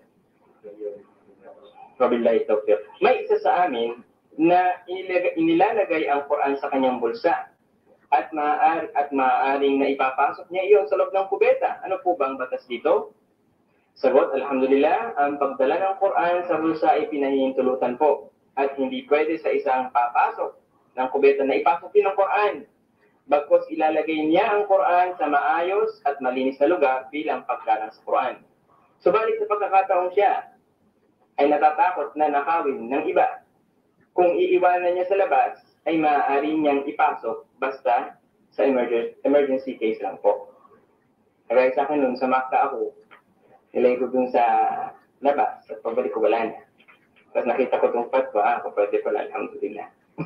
Wabillahi tawfiq. May isa sa amin na inilalagay ang Quran sa kanyang bulsa at maaari at maaaring na ipapasok niya iyon sa loob ng kubeta. Ano po bang batas dito? Sagot, alhamdulillah, ang pagdala ng Quran sa bulsa ay pinahihintulutan po at hindi pwede sa isang papasok ng kubeta na ipasok din ang Quran. Bagkus ilalagay niya ang Quran sa maayos at malinis na lugar bilang paggalang sa Quran. Subalit sa pagkakataon siya ay natatakot na nakawin ng iba. Kung iiwanan niya sa labas, ay maaari niyang ipasok basta sa emergency, emergency case lang po. Kaya sa akin nun, sa Makka ako, nilay ko dun sa labas at pabalik ko wala na. Tapos nakita ko itong fatwa, ako pwede pala, alhamdulillah.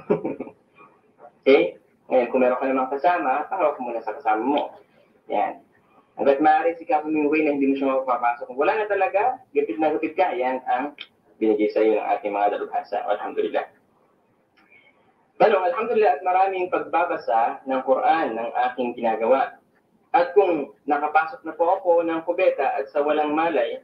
Okay? Ngayon, kung meron ka namang kasama, pahawak mo muna sa kasama mo. Yan. Hanggat maaari sikapin mo yung way na hindi mo siya mapapasok. Kung wala na talaga, gapit na gapit ka, yan ang binigay sa iyo ng ating mga dalubhasa. Alhamdulillah. Tanong, alhamdulillah at maraming pagbabasa ng Quran ng aking ginagawa. At kung nakapasok na po ako ng kubeta at sa walang malay,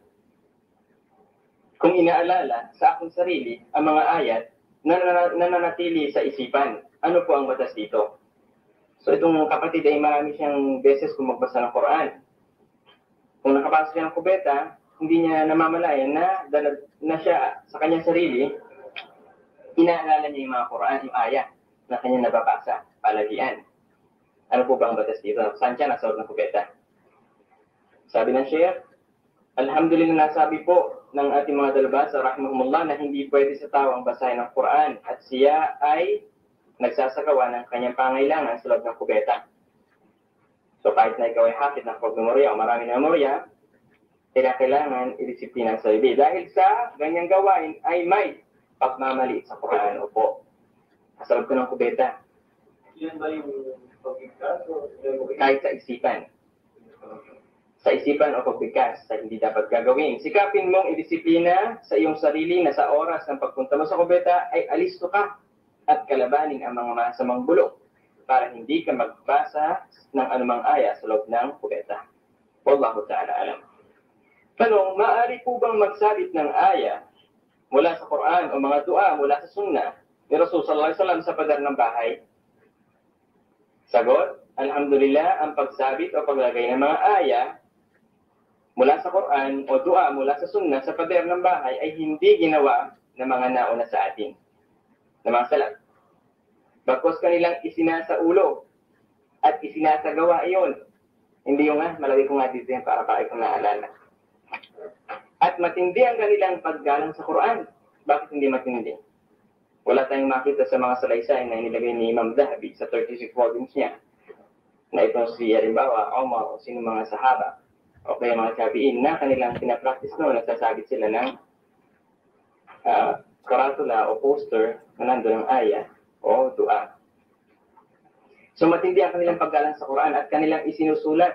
kung inaalala sa aking sarili ang mga ayat na nananatili sa isipan, ano po ang batas dito? So itong kapatid ay marami siyang beses kung magbasa ng Quran. Kung nakapasok siya ng kubeta, hindi niya namamalayan na, na, na siya sa kanyang sarili, inaalala niya yung mga Quran, yung ayat na kanya nababasa, palagian. Ano po ba ang batas dito? Saan siya nasa loob ng kubeta? Sabi ng Sheikh, alhamdulillah nasabi po ng ating mga dalabasa, rahimahumullah, na hindi pwede sa tao ang basahin ng Quran at siya ay nagsasagawa ng kanyang pangailangan sa loob ng kubeta. So kahit na ikaw ay hafid ng pagmemorya o marami na memorya, kailangan idisiplina sa sarili. Dahil sa ganyang gawain ay may pagmamaliit sa Quran. Opo. Sa loob ko ng kubeta. Yan ba yung pagbigkas? Kahit sa isipan. Sa isipan o pagbigkas sa hindi dapat gagawin. Sikapin mong idisiplina sa iyong sarili na sa oras ng pagpunta mo sa kubeta ay alisto ka at kalabanin ang mga masamang bulong para hindi ka magbasa ng anumang aya sa loob ng kubeta. Wallahu ta'ala alam. Tanong, maaari po bang magsabit ng aya mula sa Quran o mga dua mula sa sunnah ni Rasul sallallahu alaihi wasallam sa pader ng bahay? Sagot, alhamdulillah, ang pagsabit o paglagay ng mga aya mula sa Quran o dua mula sa sunnah sa pader ng bahay ay hindi ginawa ng mga nauna sa atin, ng mga salaf. Bagkus kanilang isinasa ulo at isinasagawa iyon. Hindi yung nga, malagay ko nga dito yan para para ikong naalala. At matindi ang kanilang paggalang sa Quran. Bakit hindi matindi? Wala tayong makita sa mga salaysay na inilagay ni Imam Dhahabi sa thirty-six volumes niya. Na itong si Halimbawa, Umar o sino mga sahaba o kaya mga tabi'in na kanilang pinapractice noon, nagsasabit sila ng uh, karatula o poster na nandun ang aya o dua. So matindi ang kanilang paggalang sa Quran at kanilang isinusulat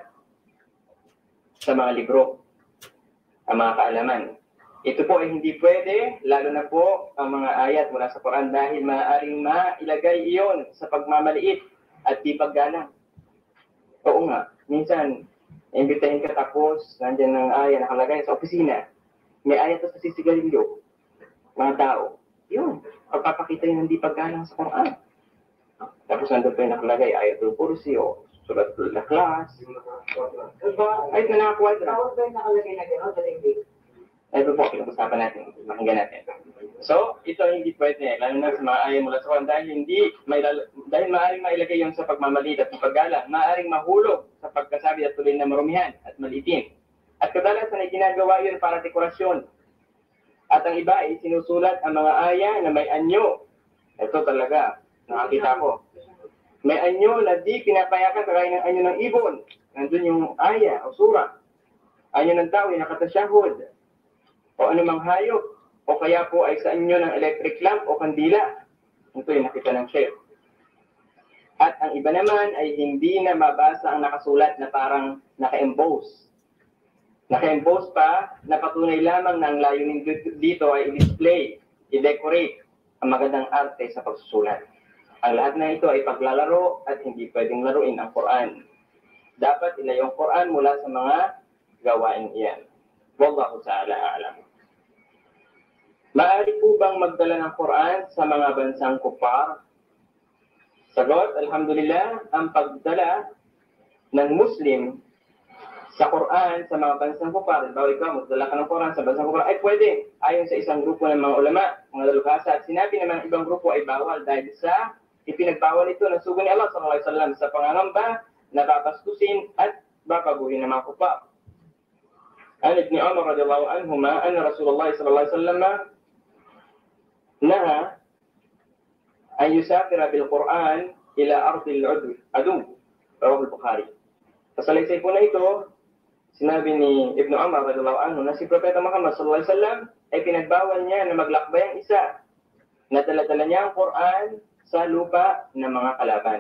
sa mga libro, ang mga kaalaman. Ito po ay hindi pwede, lalo na po ang mga ayat mula sa Quran dahil maaaring mailagay iyon sa pagmamaliit at di paggalang. Oo nga, minsan, imbitahin ka tapos, nandiyan ang aya nakalagay sa opisina. May ayat sa sisigarilyo, mga tao. Yun, pagpapakita yun hindi paggalang sa Quran. Tapos nandun pa yung nakalagay, ayatul kursi o suratul ikhlas. Ayat na nakakuha ito. Tawag ba yung nakalagay na gano'n? Daling-daling. Ito po, pinag-usapan natin. Pakinggan natin. So, ito hindi pwede. Lalo na sa mga ayaw mula sa Quran dahil hindi, may, dahil maaaring mailagay yun sa pagmamalit at paggalang. Maaaring mahulog sa pagkasabi at tuloy na marumihan at malitin. At kadalasan ay ginagawa yun para dekorasyon. At ang iba ay sinusulat ang mga aya na may anyo. Ito talaga, nakakita ko. May anyo na di pinapayakan kagaya ng anyo ng ibon. Nandun yung aya o sura. Anyo ng tao ay nakatasyahud, o anumang hayop, o kaya po ay sa inyo ng electric lamp o kandila. Ito yung nakita ng Sheikh. At ang iba naman ay hindi na mabasa ang nakasulat na parang naka-embose. Naka-embose pa na patunay lamang na ang layunin dito ay i-display, i-decorate ang magandang arte sa pagsusulat. Ang lahat na ito ay paglalaro at hindi pwedeng laruin ang Quran. Dapat ilayo ang Quran mula sa mga gawain iyan. Wallahu ta'ala a'lam. Maaari po bang magdala ng Quran sa mga bansang kupar? Sagot, alhamdulillah, ang pagdala ng Muslim sa Quran sa mga bansang kupar, bawa ikaw, magdala ka ng Quran sa bansang kupar, ay pwede. Ayon sa isang grupo ng mga ulama, mga dalubhasa, at sinabi naman ng ibang grupo ay bawal dahil sa ipinagbawal ito ng sugo ni Allah sallallahu alaihi wasallam sa pangangamba na babastusin at babaguhin ng mga kupar. An Ibn Umar radhiyallahu anhuma anna Rasulullah sallallahu alaihi wasallam naha an yusafira bil Quran ila ardil adu. Rawah al-Bukhari. Kasalaysay po na ito, sinabi ni Ibn Umar radhiyallahu anhu na si Propeta Muhammad sallallahu alaihi wasallam ay pinagbawal niya na maglakbay ang isa na dala-dala niya ang Quran sa lupa ng mga kalaban.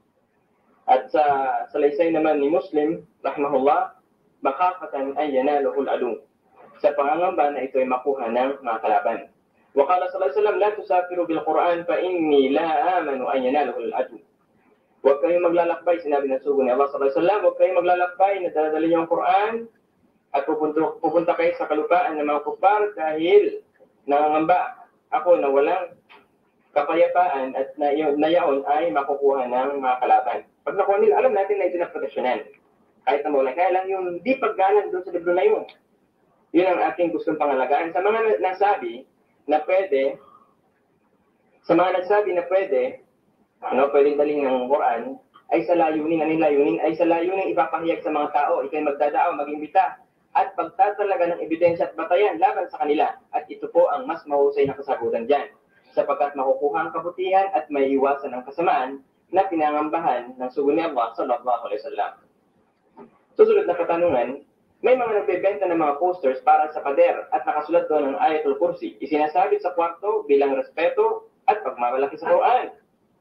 At sa salaysay naman ni Muslim rahimahullah, makakatan ay yanaluhul adu, sa pangangamba na ito ay makuha ng mga kalaban. Wa qala sallallahu alaihi wasallam, la tusafiru bil Quran fa inni la amanu an yanaluhul adu. Huwag kayong maglalakbay, sinabi ng sugo ni Allah sallallahu alaihi wasallam, huwag kayong maglalakbay na dala-dala niyo ang Quran at pupunta, pupunta kayo sa kalupaan ng mga kupar dahil nangangamba ako na walang kapayapaan at na, na yaon ay makukuha ng mga kalaban. Pag nakuha nila, alam natin na ito na proteksyonan. Kahit na mawala, kaya lang yung di paggalang doon sa libro na yun. Yun ang ating gustong pangalagaan. Sa mga nasabi na pwede, sa mga nagsabi na pwede, ano, pwedeng daling ng Quran, ay sa layunin, ang layunin, ay sa layunin ipapahayag sa mga tao, ikay magdadao, mag-imbita, at pagtatalaga ng ebidensya at batayan laban sa kanila. At ito po ang mas mahusay na kasagutan dyan, sapagkat makukuha ang kabutihan at may iwasan ang kasamaan na pinangambahan ng sugo ni Allah sallallahu alaihi wasallam. Susunod na katanungan, may mga nagbebenta ng mga posters para sa pader at nakasulat doon ang Ayatul Kursi, isinasabit sa kwarto bilang respeto at pagmamalaki sa Quran.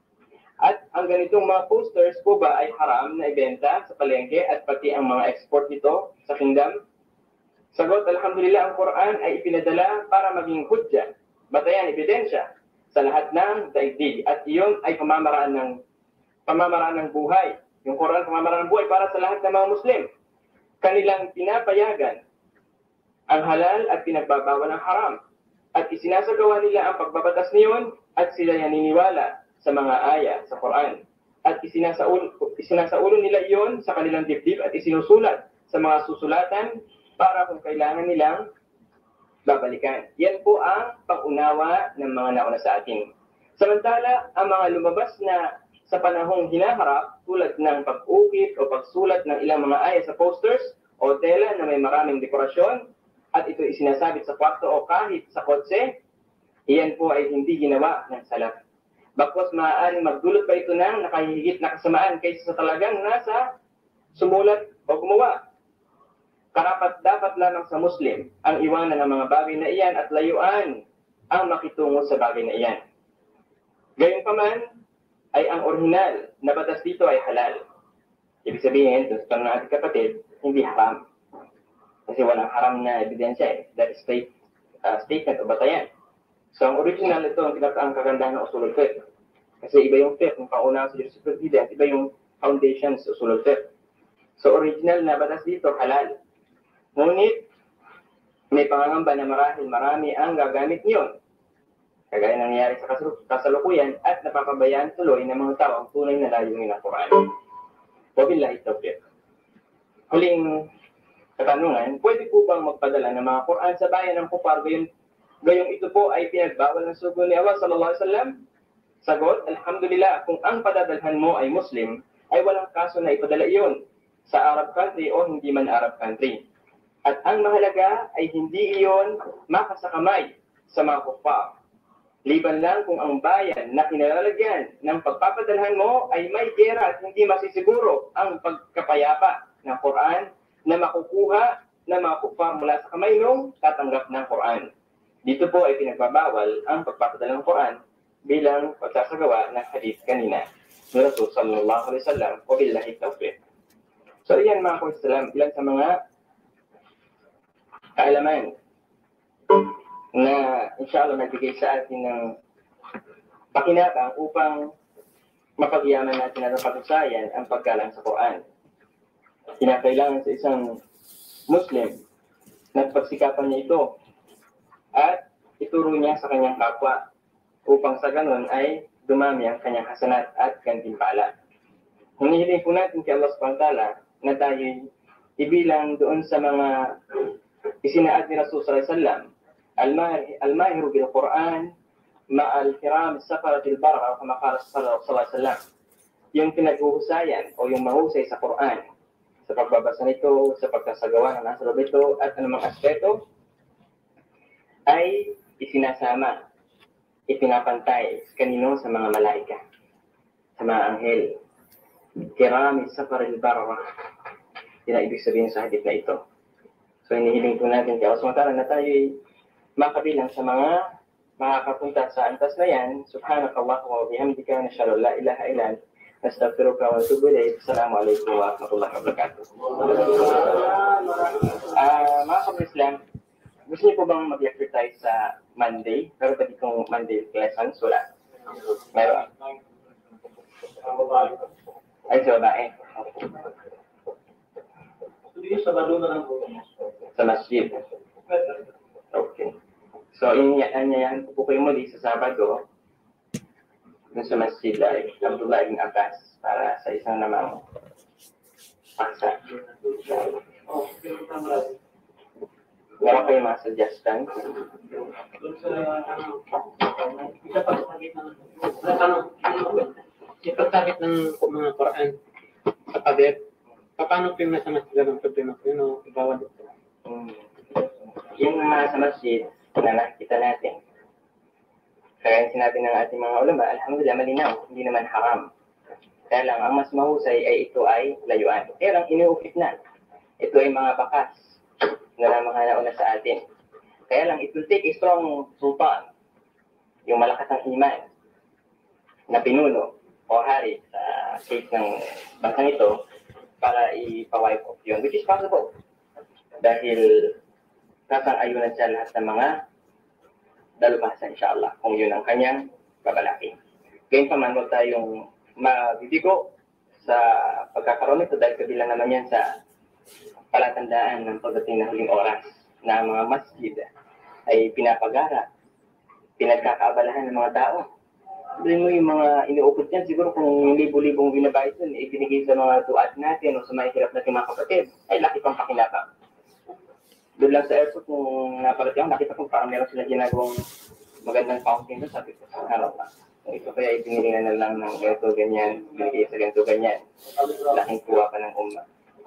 At ang ganitong mga posters po ba ay haram na ibenta sa palengke at pati ang mga export nito sa kingdom? Sagot, alhamdulillah, ang Quran ay ipinadala para maging hudya, batayan, ebidensya sa lahat ng daigdig, at iyon ay pamamaraan ng pamamaraan ng buhay. Yung Quran, pamamaraan ng buhay para sa lahat ng mga Muslim. Kanilang pinapayagan ang halal at pinagbabawal ang haram. At isinasagawa nila ang pagbabatas niyon at sila naniniwala sa mga aya sa Quran. At isinasaulo, isinasaulo nila iyon sa kanilang dibdib at isinusulat sa mga susulatan para kung kailangan nilang babalikan. Yan po ang pangunawa ng mga nauna sa atin. Samantala, ang mga lumabas na sa panahong hinaharap tulad ng pag-ukit o pagsulat ng ilang mga aya sa posters o tela na may maraming dekorasyon at ito isinasabit sa kwarto o kahit sa kotse, iyan po ay hindi ginawa ng salaf. Bakos maaaring magdulot pa ito ng nakahihigit na kasamaan kaysa sa talagang nasa sumulat o gumawa. Karapat dapat lamang sa Muslim ang iwanan ng mga bagay na iyan at layuan ang makitungo sa bagay na iyan. Gayunpaman, ay ang orihinal na batas dito ay halal. Ibig sabihin, sa ng ating kapatid, hindi haram. Kasi walang haram na ebidensya eh. That is state, uh, statement o batayan. So ang original ito, ang tinatawag kagandahan ng usulul fiqh. Kasi iba yung fiqh, yung pauna sa jurisprudence, iba yung foundation sa usulul fiqh. So original na batas dito, halal. Ngunit, may pangangamba na marahil marami ang gagamit niyon. Kagaya nangyayari sa kasalukuyan at napapabayaan tuloy ng mga tao ang tunay na layunin ng Quran. Wabillahi tawfiq. Huling katanungan, pwede po bang magpadala ng mga Quran sa bayan ng kupar gayong, gayong ito po ay pinagbawal ng sugo ni Allah sallallahu alaihi wasallam? Sagot, alhamdulillah, kung ang padadalhan mo ay Muslim, ay walang kaso na ipadala iyon sa Arab country o hindi man Arab country. At ang mahalaga ay hindi iyon makasakamay sa mga kupar. Liban lang kung ang bayan na kinalalagyan ng pagpapadalhan mo ay may gera at hindi masisiguro ang pagkapayapa ng Quran na makukuha na mga kufa mula sa kamay ng tatanggap ng Quran. Dito po ay pinagbabawal ang pagpapadala ng Quran bilang pagsasagawa ng hadith kanina ni Rasul sallallahu alaihi wasallam o billahi tawfiq. So yan mga Islam, ilan sa mga kaalaman na inshallah nagbigay sa atin ng pakinabang upang mapagyaman natin at mapatusayan ang paggalang sa Quran. Kinakailangan sa isang Muslim na pagsikapan niya ito at ituro niya sa kanyang kapwa upang sa ganun ay dumami ang kanyang hasanat at gantimpala. Hinihiling po natin kay Allah subhanahu wa ta'ala na tayo ibilang doon sa mga isinaad ni Rasul sallallahu alaihi wasallam, al-mahiru bil Quran ma'al kiram safaratil barra kama qala sallallahu alaihi wasallam. Yung pinaghuhusayan o yung mahusay sa Quran sa pagbabasa nito, sa pagkasagawa ng nasa loob ito at anumang aspeto ay isinasama, ipinapantay kanino sa mga malaika, sa mga anghel. Kirami safaril barra. Yan ang ibig sabihin sa hadith na ito. So inihiling po natin kay Allah subhanahu wa ta'ala na tayo makabilang sa mga makakapunta sa antas na yan. Subhanakallah wa bihamdika nashhadu an la ilaha illa anta nastaghfiruka wa natubu ilayk. Assalamualaikum warahmatullahi wabarakatuh. Ah, mga kapag-Islam, gusto niyo po bang mag-lecture tayo sa Monday? Pero pati kong Monday lessons, wala. Meron. Ay, sa babae. Sa Sabado na lang po. Sa masjid. Okay. So, inyayahan ko po kayo muli sa Sabado dun sa masjid ay Abdullah ibn Abbas para sa isang namang paksa. Meron kayo mga suggestions? Doon sa, ano, isa pa sa gitna ng, ano, ipagtabit ng mga Quran sa pader. Paano po yung nasa masjid ng problema ko yun o ibawal ito? Hmm. Yung mga sa masjid na nakikita natin, kaya sinabi ng ating mga ulama, alhamdulillah malinaw, hindi naman haram. Kaya lang, ang mas mahusay ay ito ay layuan. Kaya lang, iniukit na. Ito ay mga bakas na lamang nauna sa atin. Kaya lang, it will take a strong sultan, yung malakas ng iman, na pinuno o hari sa case ng bansang ito, para ipa-wipe off yun, which is possible. Dahil nasang-ayunan siya lahat ng mga dalubhasa, inshallah, kung yun ang kanyang babalaki. Ngayon pa man, huwag tayong mabibigo sa pagkakaroon nito dahil kabilang naman yan sa palatandaan ng pagdating ng huling oras na mga masjid ay pinapagara, pinagkakaabalahan ng mga tao. Sabihin mo yung mga iniukot yan, siguro kung yung libo-libong binabayad yun, ibinigay sa mga tuat natin o sa mga hirap natin mga kapatid, ay laki pang pakinabang. Doon lang sa airport, kung naparating ako, nakita ko parang meron sila ginagawang magandang fountain doon, sabi ko sa harap na. Ito kaya ibinigay na lang ng ganito, ganyan, binigay sa ganito, ganyan. Laking kuha pa ng umma.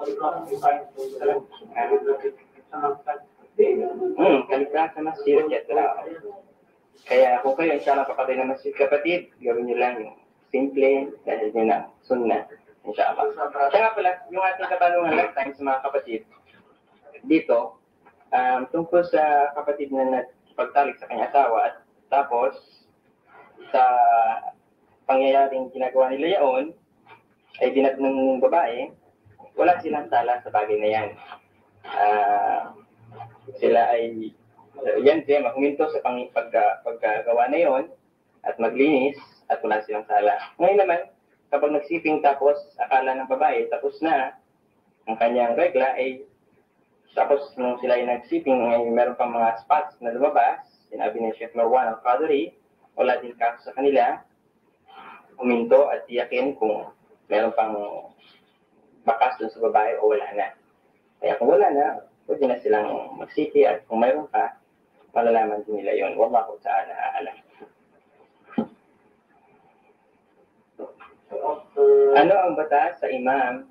Hmm, kalitra sa masjid, et cetera. Kaya kung kayo, inshallah, papatay na masjid kapatid, gawin nyo lang yung simple, dahil nyo na, sunnah, inshallah. Kaya nga pala, yung ating katanungan last time sa mga kapatid, dito, um, tungkol sa kapatid na nagpagtalik sa kanyang asawa at tapos sa pangyayaring ginagawa nila yaon ay binat ng babae, wala silang sala sa bagay na yan. Uh, sila ay uh, yan din, magminto sa pang, pagka, pagkagawa na yon at maglinis at wala silang sala. Ngayon naman, kapag nagsiping tapos akala ng babae tapos na ang kanyang regla ay tapos nung sila ay nagsiping ay meron pang mga spots na lumabas, sinabi ni Sheikh Marwan al-Qadri, wala din kaso sa kanila, uminto at tiyakin kung meron pang bakas dun sa babae o wala na. Kaya kung wala na, pwede na silang magsipi at kung mayroon pa, malalaman din nila yun. Wallahu ta'ala a'lam. Ano ang batas sa imam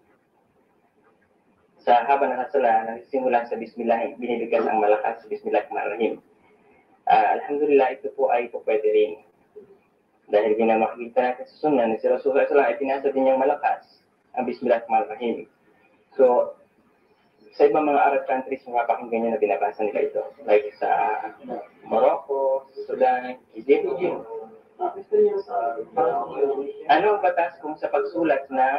sa haba ng hasala na nagsisimula sa Bismillah, binibigyan ang malakas sa Bismillahirrahmanirrahim? Uh, Alhamdulillah, ito po ay po pwede rin. Dahil ginamahigita natin sa sunnah na si Rasulullah sallallahu alaihi wasallam ay pinasa din niyang malakas ang Bismillahirrahmanirrahim. So, sa ibang mga Arab countries, mapapakinggan nyo na binabasa nila ito. Like sa Morocco, Sudan, Egypt. Ano ang batas kung sa pagsulat ng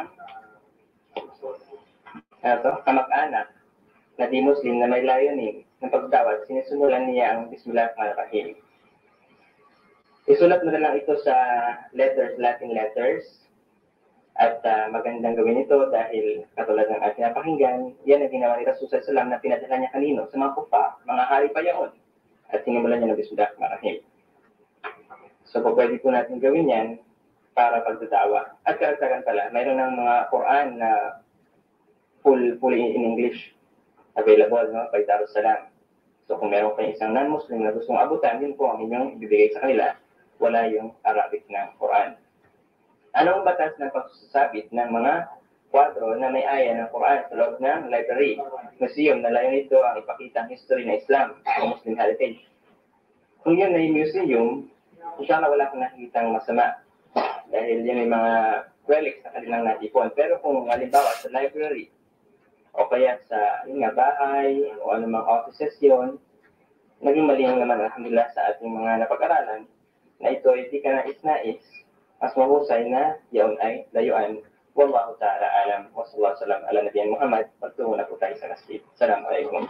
ano, kamag-anak na di Muslim na may layunin ng pagtawad, sinisimulan niya ang Bismillahirrahmanirrahim. Isulat mo na lang ito sa letters, Latin letters, at uh, magandang gawin ito dahil katulad ng ating napakinggan, yan ang ginawa ni Rasul sallallahu alaihi wasallam na pinadala niya kanino sa mga kupa, mga hari pa yaon, at sinimulan niya ng Bismillahirrahmanirrahim. So, po, pwede po natin gawin yan para pagdadawa. At karagdagan pala, mayroon ng mga Quran na full, fully in English available, no? By Darussalam. So, kung meron kayong isang non-Muslim na gustong abutan, yun po ang inyong ibibigay sa kanila. Wala yung Arabic na Quran. Ano ang batas ng pagsusabit ng mga kwadro na may aya ng Quran sa loob ng library, museum na layo nito ang ipakita ang history ng Islam o Muslim heritage? Kung yun ay museum, inshallah wala kang nakikitang masama dahil yan ay mga relics na kanilang natipon. Pero kung halimbawa sa library o kaya sa yun nga, bahay o anumang offices yun, naging malinaw naman alhamdulillah sa ating mga napag-aralan na ito ay di ka nais-nais, mas mahusay na yaon ay layuan. Wallahu ta'ala alam. Wa sallallahu alaihi wasallam ala nabiyyan Muhammad. Pagtungo na po tayo sa nasib. Assalamualaikum.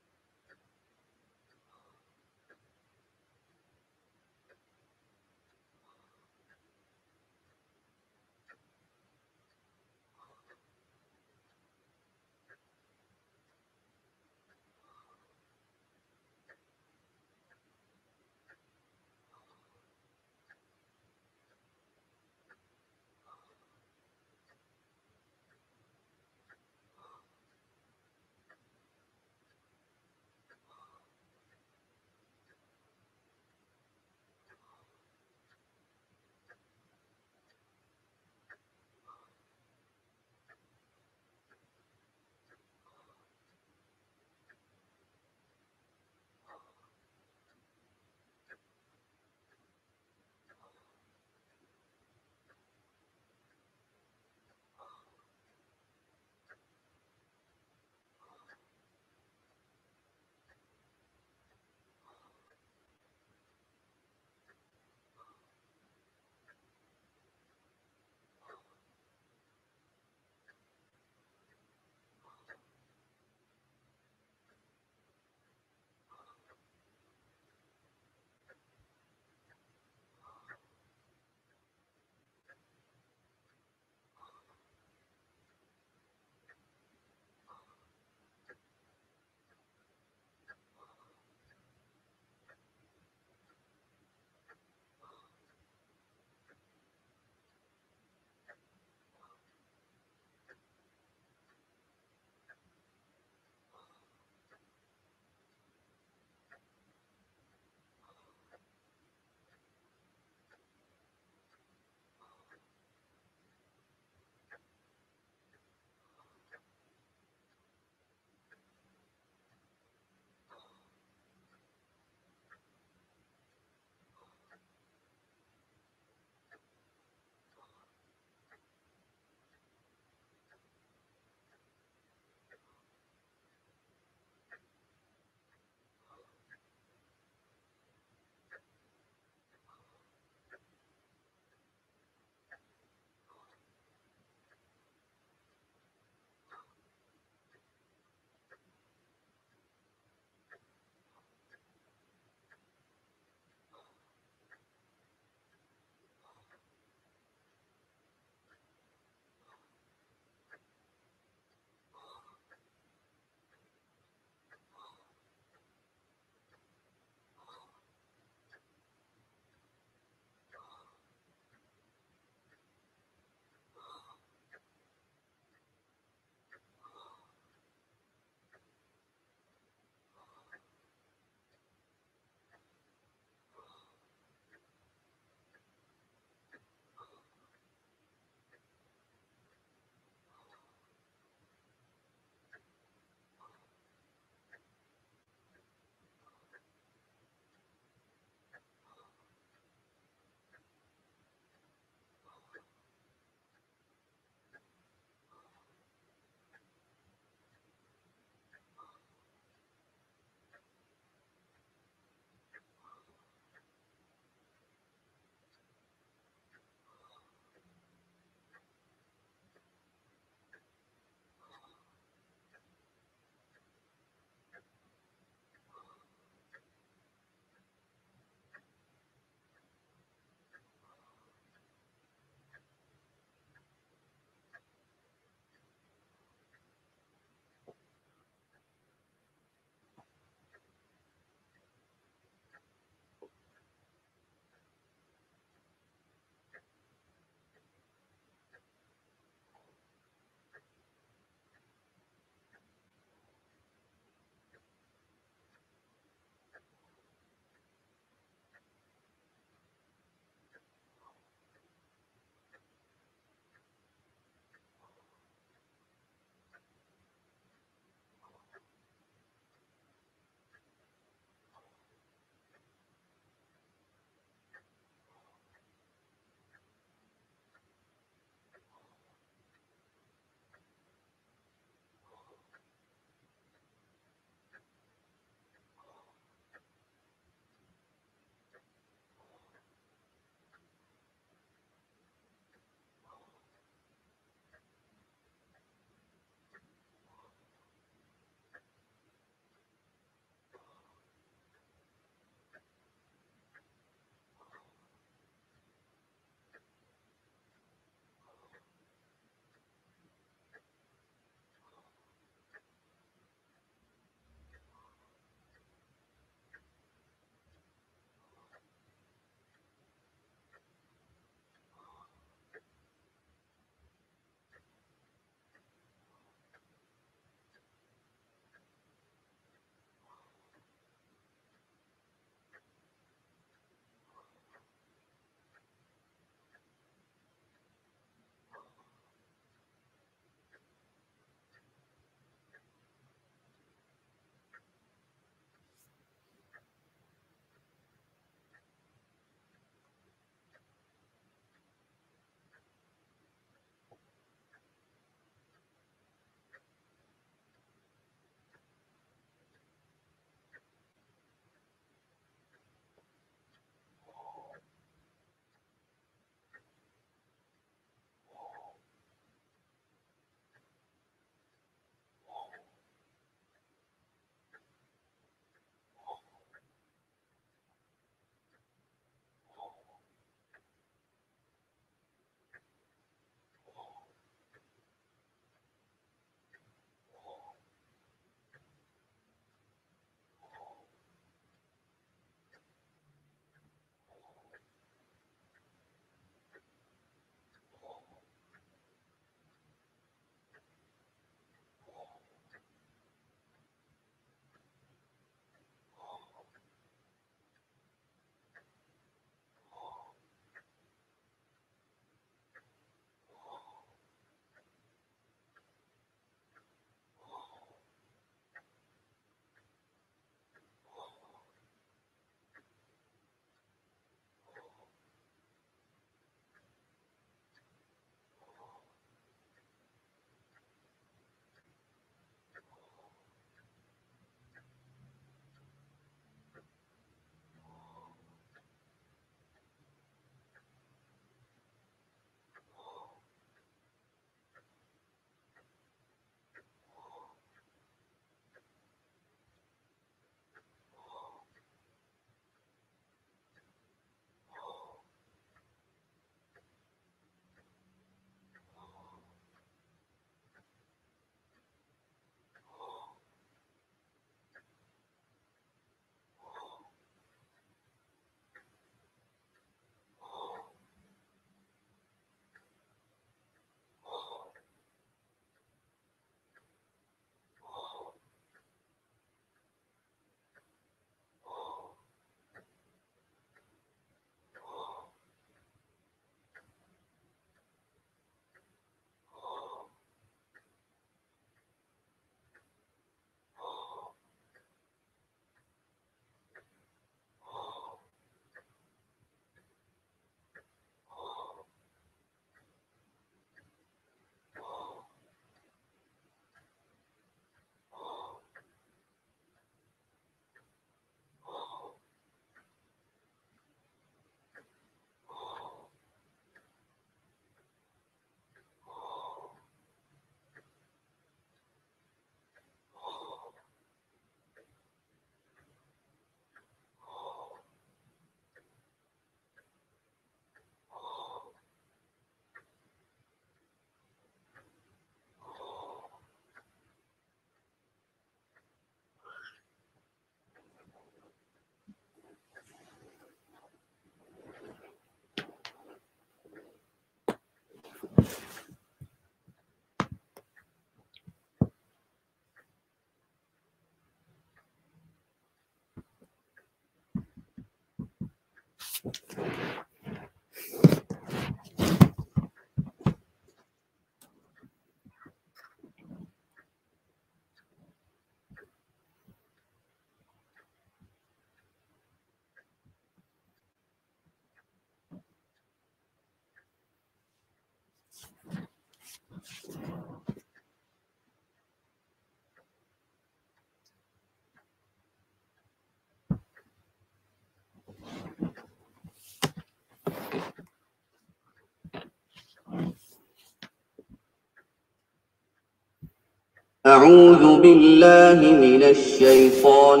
أعوذ بالله من الشيطان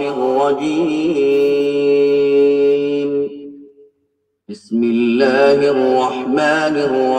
الرجيم بسم الله الرحمن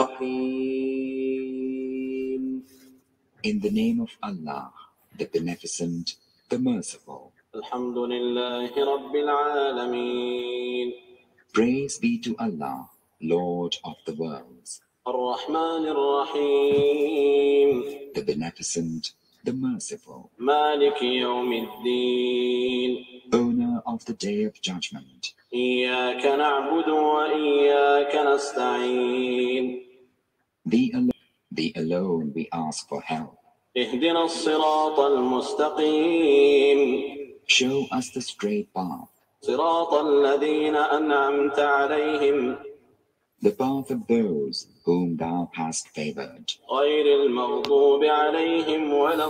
الرحيم In the name of Allah, the Beneficent, the Merciful. الحمد لله رب العالمين. Praise be to Allah, Lord of the worlds. الرحمن الرحيم. The Beneficent, the Merciful. مالك يوم الدين. Owner of the Day of Judgment. إياك نعبد وإياك نستعين. Thee alone, thee alone we ask for help. اهدنا الصراط المستقيم. Show us the straight path. صراط الذين أنعمت عليهم. The path of those whom thou hast favored. غير المغضوب عليهم ولا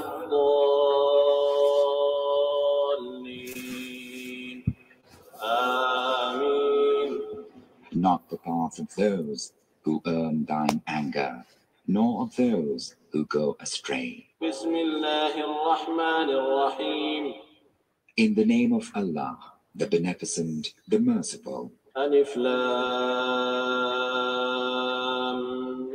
الضالين. آمين. Not the path of those who earn thine anger, nor of those who go astray. بسم الله الرحمن الرحيم. In the name of Allah, the Beneficent, the Merciful. ألف لام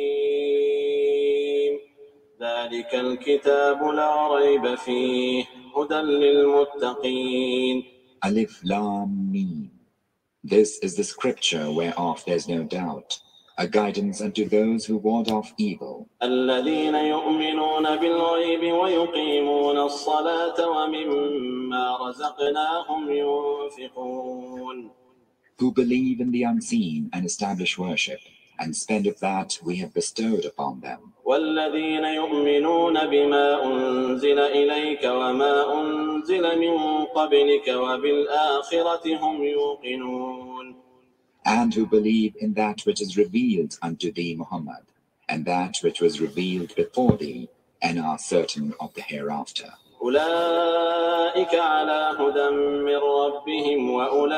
ميم. ذلك الكتاب لا ريب فيه هدى للمتقين. Alif Lam Mim. This is the scripture whereof there is no doubt, a guidance unto those who ward off evil. الذين يؤمنون بالغيب ويقيمون الصلاة ومما رزقناهم ينفقون. Who believe in the unseen and establish worship, and spend of that we have bestowed upon them. والذين يؤمنون بما أنزل إليك وما أنزل من قبلك وبالآخرة هم يوقنون. And who believe in that which is revealed unto thee, Muhammad, and that which was revealed before thee, and are certain of the hereafter. أولئك على هدى من ربهم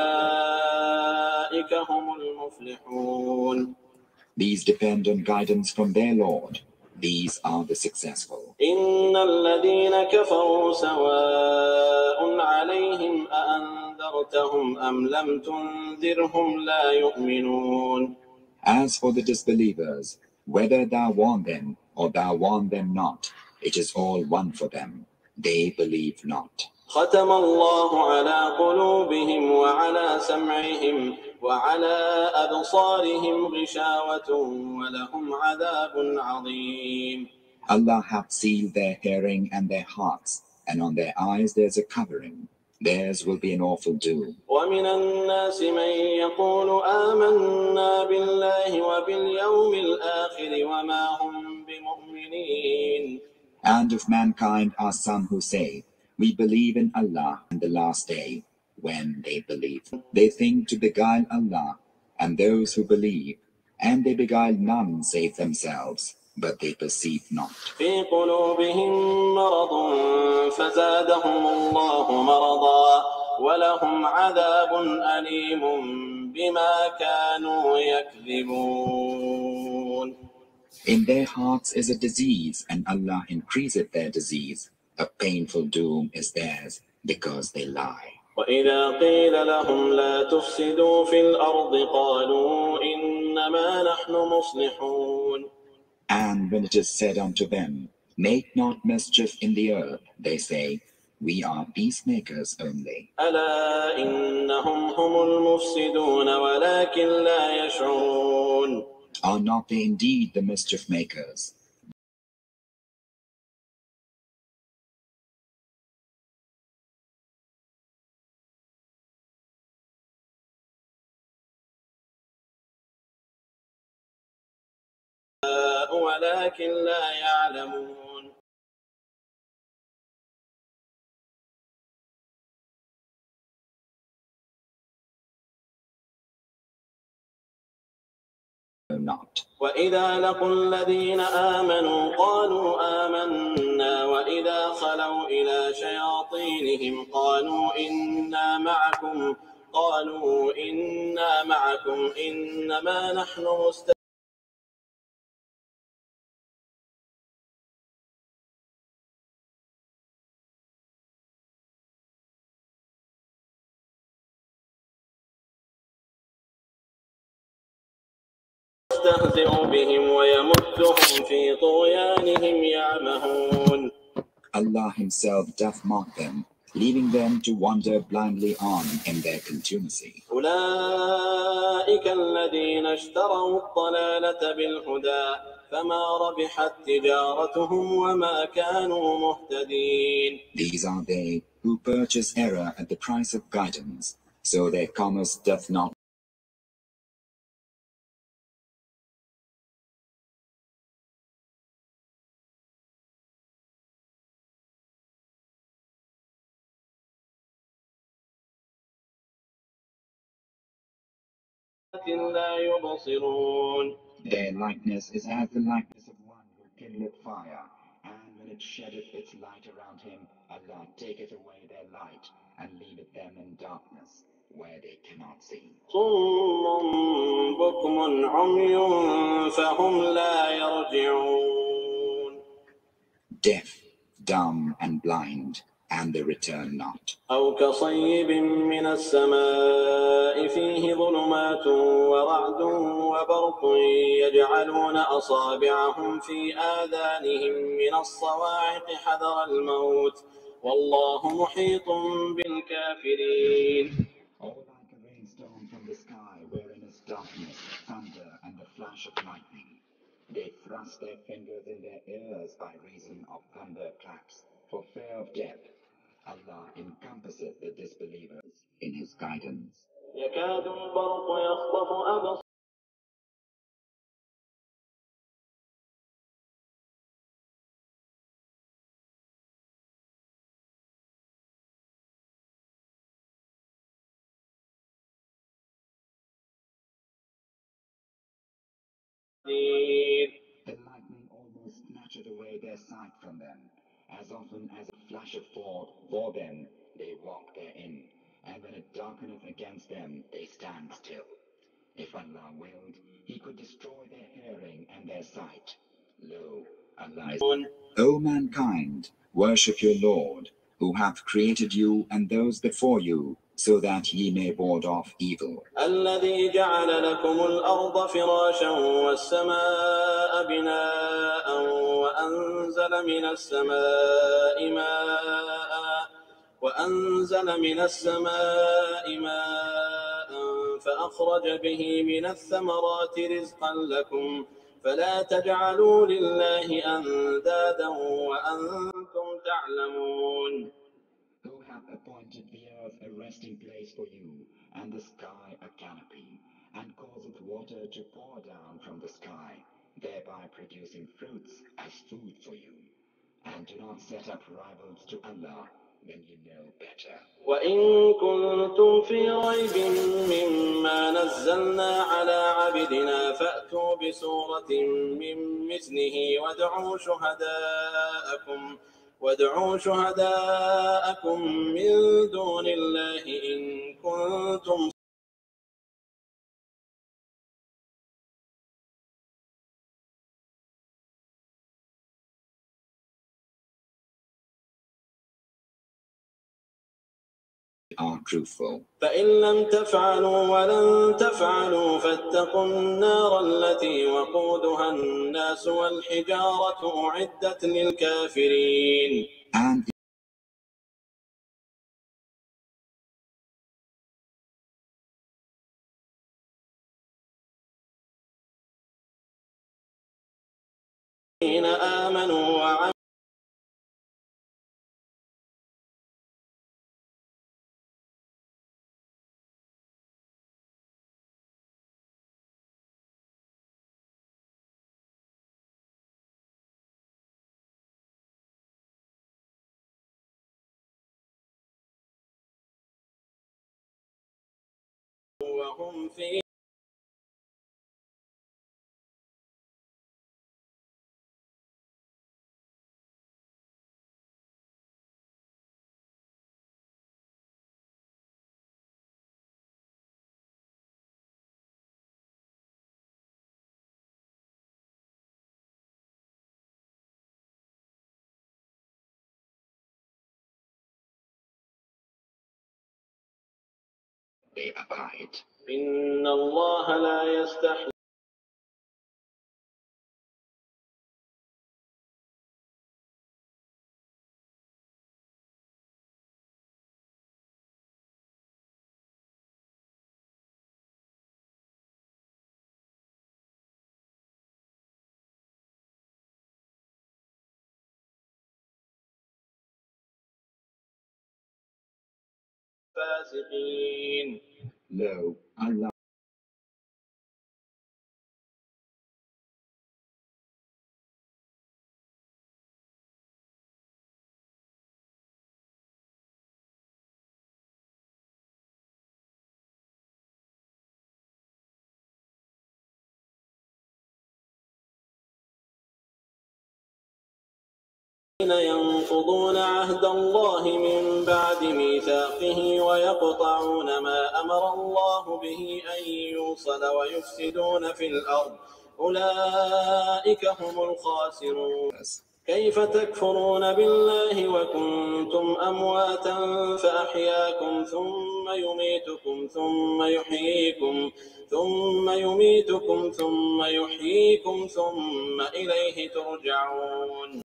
وأولئك هم المفلحون. These depend on guidance from their Lord. These are the successful. إن الذين كفروا سواء عليهم أأنذرتهم أم لم تنذرهم لا يؤمنون. As for the disbelievers, whether thou warn them or thou warn them not, it is all one for them. They believe not. ختم الله على قلوبهم وعلى سمعهم وعلى أبصارهم غشاوة ولهم عذاب عظيم. Allah hath sealed their hearing and their hearts, and on their eyes there is a covering. Theirs will be an awful doom. ومن الناس من يقول آمنا بالله وباليوم الآخر وما هم بمؤمنين. And of mankind are some who say, we believe in Allah and the last day, when they believe. They think to beguile Allah and those who believe, and they beguile none save themselves, but they perceive not. في قلوبهم مرض فزادهم الله مرضا ولهم عذاب أليم بما كانوا يكذبون. In their hearts is a disease, and Allah increaseth their disease. A painful doom is theirs, because they lie. وإذا قيل لهم لا تفسدوا في الأرض قالوا إنما نحن مصلحون. And when it is said unto them, make not mischief in the earth, they say, we are peacemakers only. ألا إنهم هم المفسدون ولكن لا يشعرون. Are not they indeed the mischief makers? ولكن لا يعلمون. Not. وإذا لقوا الذين آمنوا قالوا آمنا وإذا خلوا إلى شياطينهم قالوا إنا معكم قالوا إنا معكم إنما نحن مستهزئون. يستهزئ بهم ويمدهم في طغيانهم يعمهون. Allah himself doth mock them, leaving them to wander blindly on in their contumacy. أولئك الذين اشتروا الضلالة بالهدى فما ربحت تجارتهم وما كانوا مهتدين. These are they who purchase error at the price of guidance, so their commerce doth not لا يبصرون. Their likeness is as the likeness of one who kindleth fire, and when it sheddeth its light around him, Allah taketh away their light, and leaveth them in darkness, where they cannot see. صم بكم عمي فهم لا يرجعون. Deaf, dumb, and blind, and they return not. أو كصيب من السماء فيه ظلمات ورعد وبرق يجعلون أصابعهم في آذانهم من الصواعق حذر الموت والله محيط بالكافرين. Or like a rainstorm from the sky, wherein is darkness, thunder, and the flash of lightning. They thrust their fingers in their ears by reason of thunder claps, for fear of death. Allah encompasseth the disbelievers in his guidance. يكاد البرق يخطف أبصارهم The lightning almost snatcheth away their sight from them. As often as it flasheth forth for them, they walk therein, and when it darkeneth against them, they stand still. If Allah willed, he could destroy their hearing and their sight. Lo, Allah is... O mankind, worship your Lord, who hath created you and those before you, so that ye may ward off evil. الذي جعل لكم الأرض فراشا والسماء بناء وأنزل من السماء ماء وأنزل من السماء ماء فأخرج به من الثمرات رزقا لكم فلا تجعلوا لله أندادا وأنتم تعلمون. Who hath appointed the earth a resting place for you, and the sky a canopy, and causeth water to pour down from the sky, thereby producing fruits as food for you. And do not set up rivals to Allah when you know better. وإن كنتم في ريب مما نزلنا على عبدنا فأتوا بسورة من مثله وادعوا شهداءكم وادعوا شهداءكم من دون الله إن كنتم are truthful. فإن لم تفعلوا ولن تفعلوا فاتقوا النار التي وقودها الناس والحجارة أعدت للكافرين. And الذين آمنوا وعملوا وهم في they abide. إن الله لا يستحي فاسقين. Lo, Allah ينقضون عهد الله من بعد ميثاقه ويقطعون ما أمر الله به أن يوصل ويفسدون في الأرض أولئك هم الخاسرون. كيف تكفرون بالله وكنتم أمواتا فأحياكم ثم يميتكم ثم يحييكم ثم يميتكم ثم يحييكم ثم إليه ترجعون.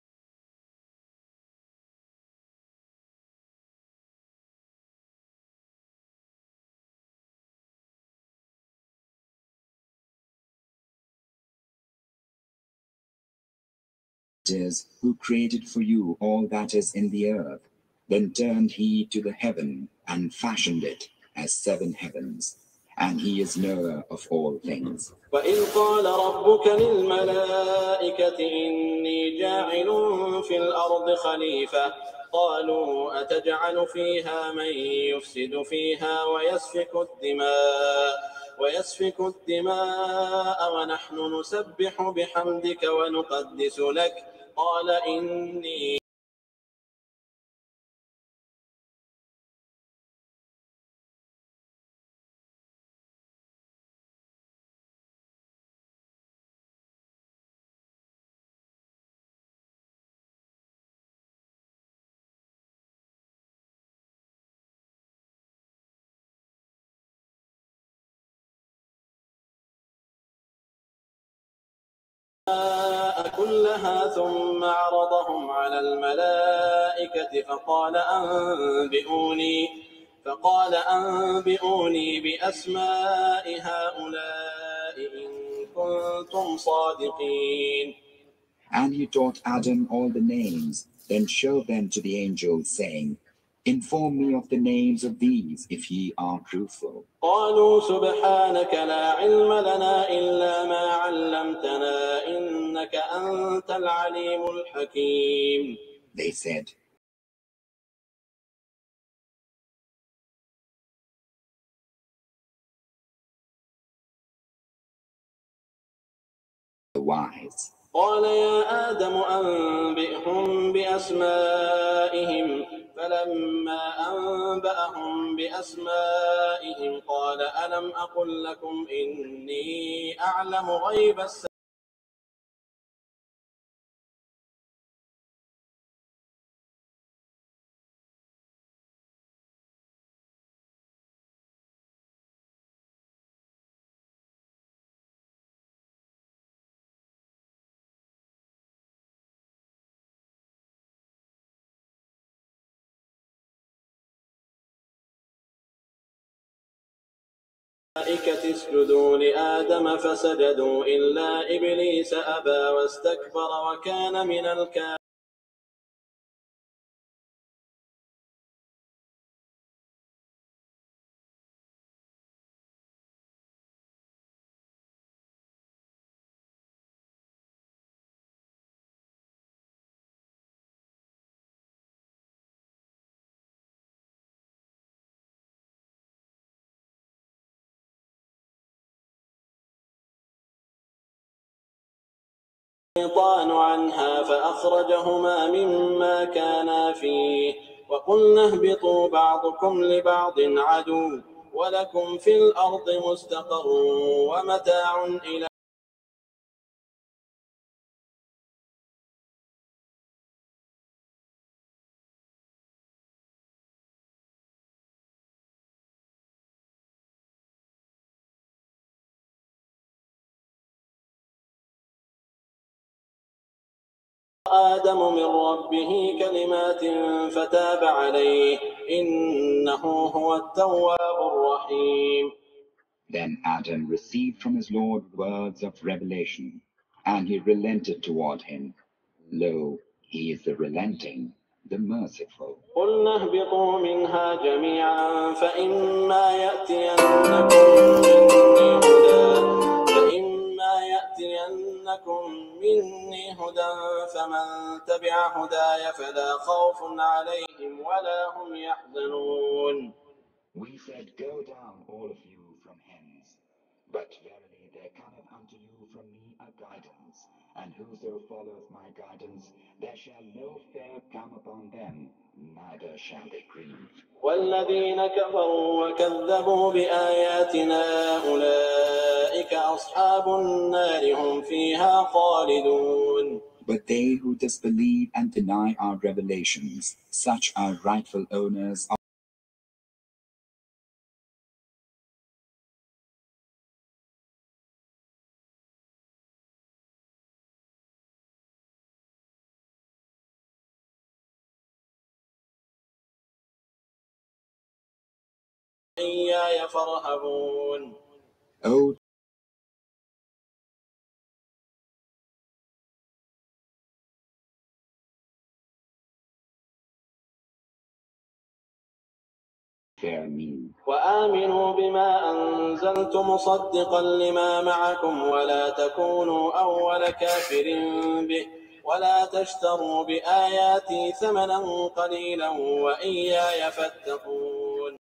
who created for you all that is in the earth. Then turned he to the heaven and fashioned it as seven heavens, and he is knower of all things. وإذ قال ربك للملائكة إني جاعل في الأرض خليفة قالوا أتجعل فيها من يفسد فيها ويسفك الدماء ويسفك الدماء ونحن نسبح بحمدك ونقدس لك قال إني كلها ثم عرضهم على الملائكة فقال أنبئوني فقال أنبئوني بأسماء هؤلاء إن كنتم صادقين. And he taught Adam all the names, then showed them to the angels, saying, Inform me of the names of these, if ye are truthful. قالوا سبحانك لا علم لنا إلا ما علمتنا إنك أنت العليم الحكيم. They said, the wise. قال يا آدم أنبئهم بأسمائهم فلما أنبأهم بأسمائهم قال ألم أقل لكم إني أعلم غيب السماوات اسجدوا لآدم فسجدوا إلا إبليس أبى واستكبر وكان من الكافرين. الشيطان عنها فأخرجهما مما كانا فيه وقلنا اهبطوا بعضكم لبعض عدو ولكم في الأرض مستقر ومتاع إلى آدم من ربه كلمات فتاب عليه إنه هو التواب الرحيم. Then Adam received from his Lord words of revelation, and he relented toward him. Lo, he is the relenting, the merciful. قلنا اهبطوا منها جميعا فإما يأتينكم مني هدى فإما يأتينكم مني هدى فمن تبع هداي فلا خوف عليهم ولا هم يحزنون. We said, Go down, all of you, from hence. But verily there cometh unto you from me a guidance, and whoso followeth my guidance, there shall no fear come upon them, neither shall they grieve. والذين كفروا وكذبوا بآياتنا أولئك أصحاب النار هم فيها خالدون. But they who disbelieve and deny our revelations, such are rightful owners of إياي فارهبون. O fear me. وآمنوا بما أنزلت مصدقا لما معكم ولا تكونوا أول كافر به ولا تشتروا بآياتي ثمنا قليلا وإياي فاتقون.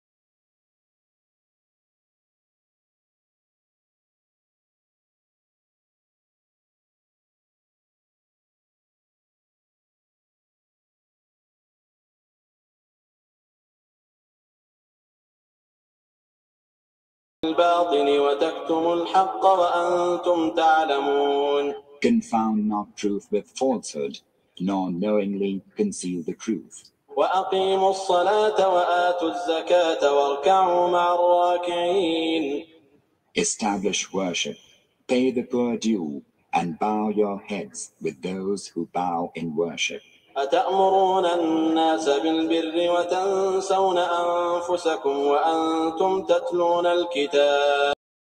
الباطل وتكتموا الحق وأنتم تعلمون. Confound not truth with falsehood, nor knowingly conceal the truth. وأقيموا الصلاة وآتوا الزكاة واركعوا مع الراكعين. Establish worship, pay the poor due, and bow your heads with those who bow in worship. أتأمرون الناس بالبر وتنسون أنفسكم وأنتم تتلون الكتاب.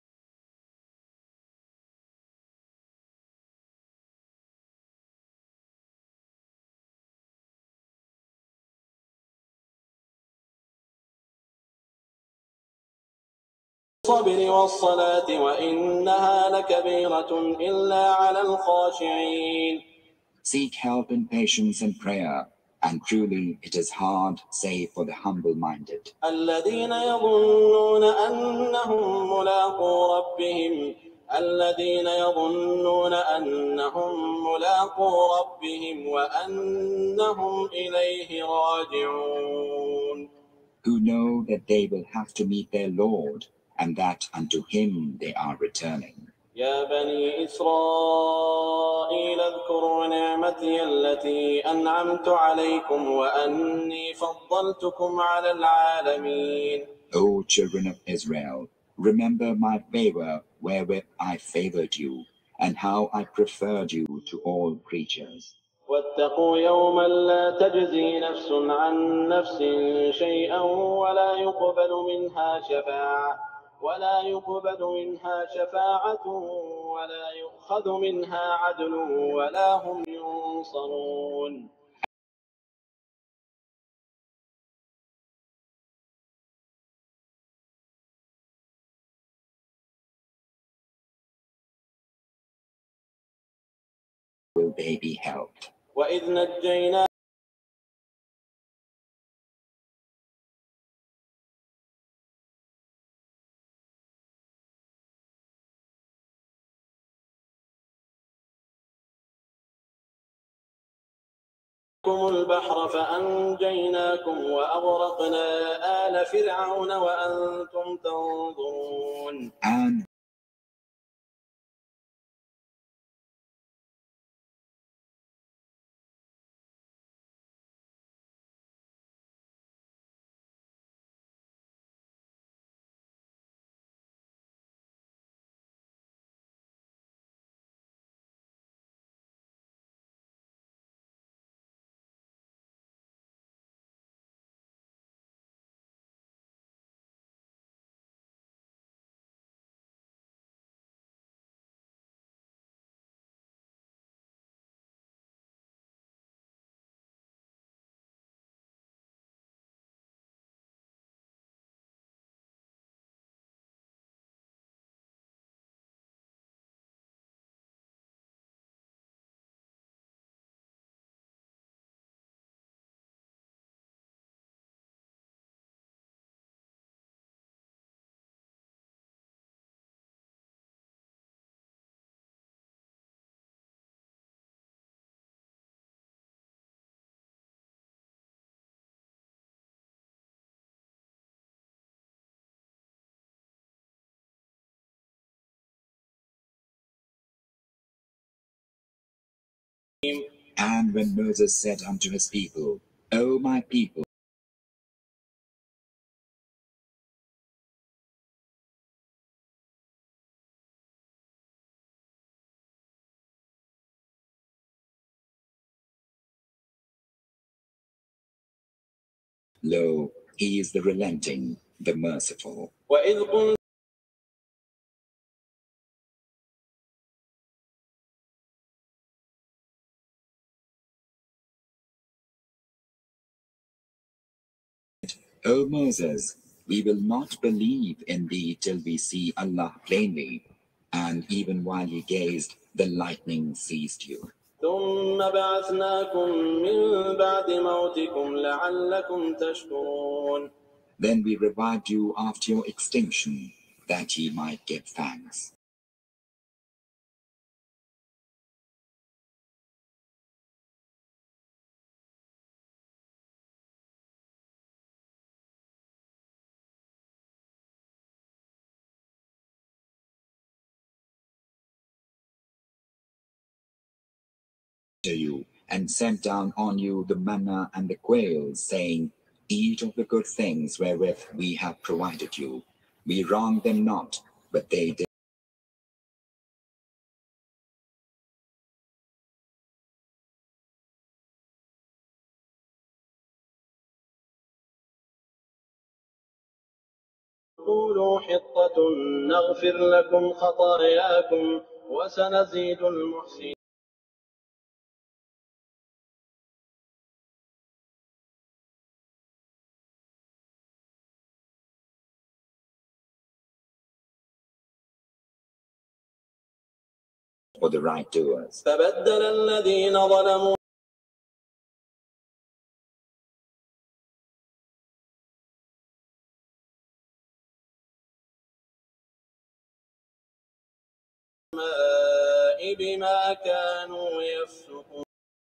الصبر والصلاة وإنها لكبيرة إلا على الخاشعين. Seek help in patience and prayer, and truly it is hard, save for the humble-minded. الذين يظنون أنهم ملاقو ربهم الذين يظنون أنهم ملاقو ربهم وأنهم إليه راجعون. Who know that they will have to meet their Lord, and that unto him they are returning. يا بني إسرائيل اذكروا نعمتي التي أنعمت عليكم وأني فضلتكم على العالمين. O children of Israel, remember my favor wherewith I favored you, and how I preferred you to all creatures. واتقوا يوما لا تجزي نفس عن نفس شيئا ولا يقبل منها شفاعة ولا يقبل منها شفاعة ولا يؤخذ منها عدل ولا هم ينصرون. Will they be helped? وإذ نجينا البحر فأنجيناكم وأغرقنا آل فرعون وأنتم تنظرون. And And when Moses said unto his people, O my people, lo, he is the relenting, the merciful. وإذ قلت O Moses, we will not believe in thee till we see Allah plainly. And even while ye gazed, the lightning seized you. ثم بعثناكم من بعد موتكم لعلكم تشكرون. Then we revived you after your extinction, that ye might give thanks. To you, and sent down on you the manna and the quails, saying, Eat of the good things wherewith we have provided you. We wronged them not, but they did. قولوا حطة نغفر لكم خطاياكم وسنزيد المحسنين. For the right doers. فبدل الذين ظلموا بما كانوا يفسقون.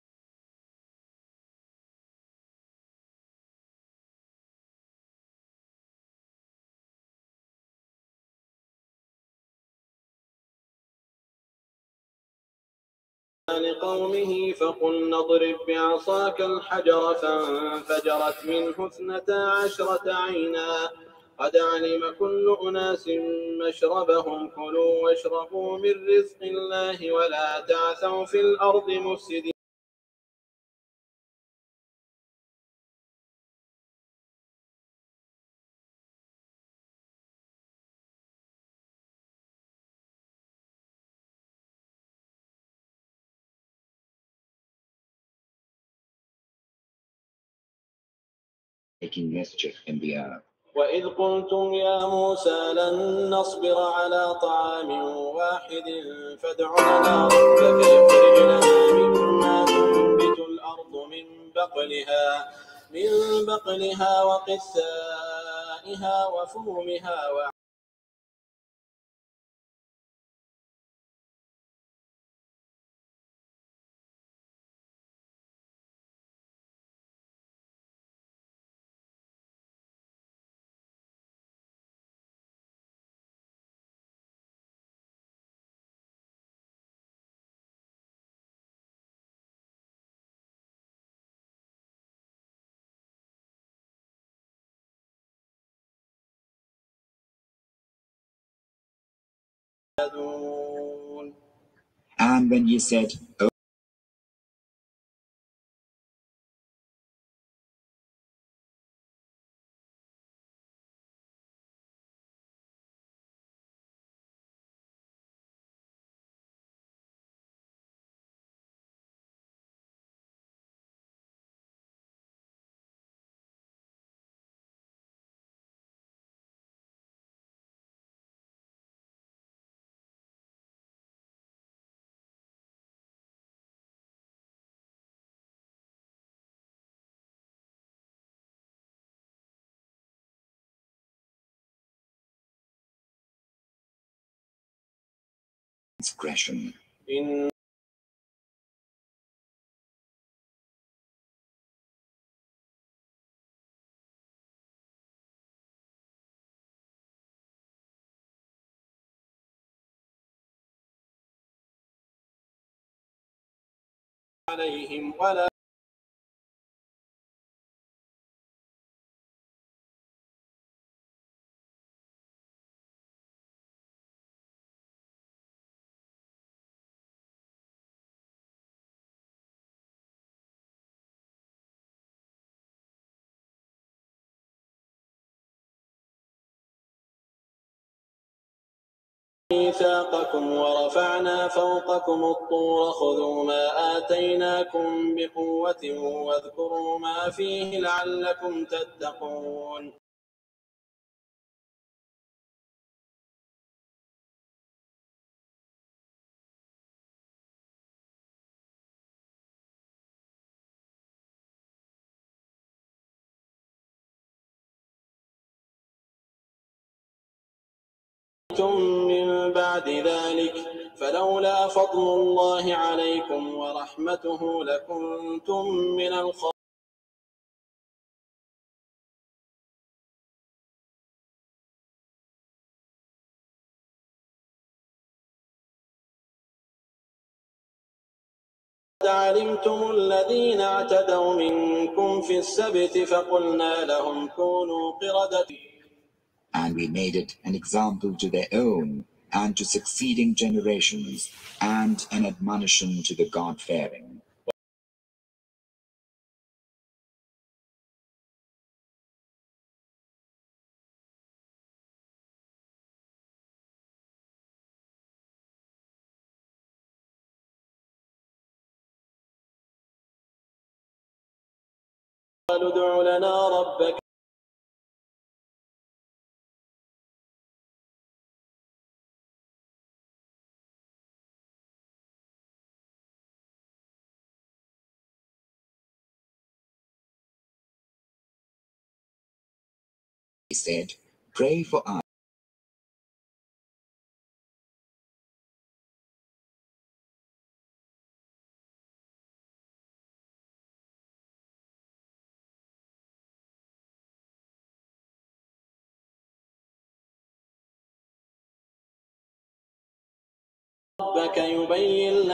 لقومه فقلنا اضرب بعصاك الحجر فانفجرت منه اثنتا عشرة عينا قد علم كل أناس مشربهم كلوا واشربوا من رزق الله ولا تعثوا في الأرض مفسدين. Making mischief in the earth. وإذ قلتم يا موسى لن نصبر على طعام واحد فادع لنا ربك يخرج لنا مما تنبت الأرض من بقلها من بقلها وقثائها وفومها و And when ye said, O transgression. إن عليهم ولا ميثاقكم ورفعنا فوقكم الطور خذوا ما آتيناكم بقوة واذكروا ما فيه لعلكم تتقون. من بعد ذلك فلولا فضل الله عليكم ورحمته لكنتم من الخاسرين. علمتم الذين اعتدوا منكم في السبت فقلنا لهم كونوا قردة. And we made it an example to their own and to succeeding generations, and an admonition to the God-fearing. قالوا ادع لنا ربك. He said, pray for us. ربك يبين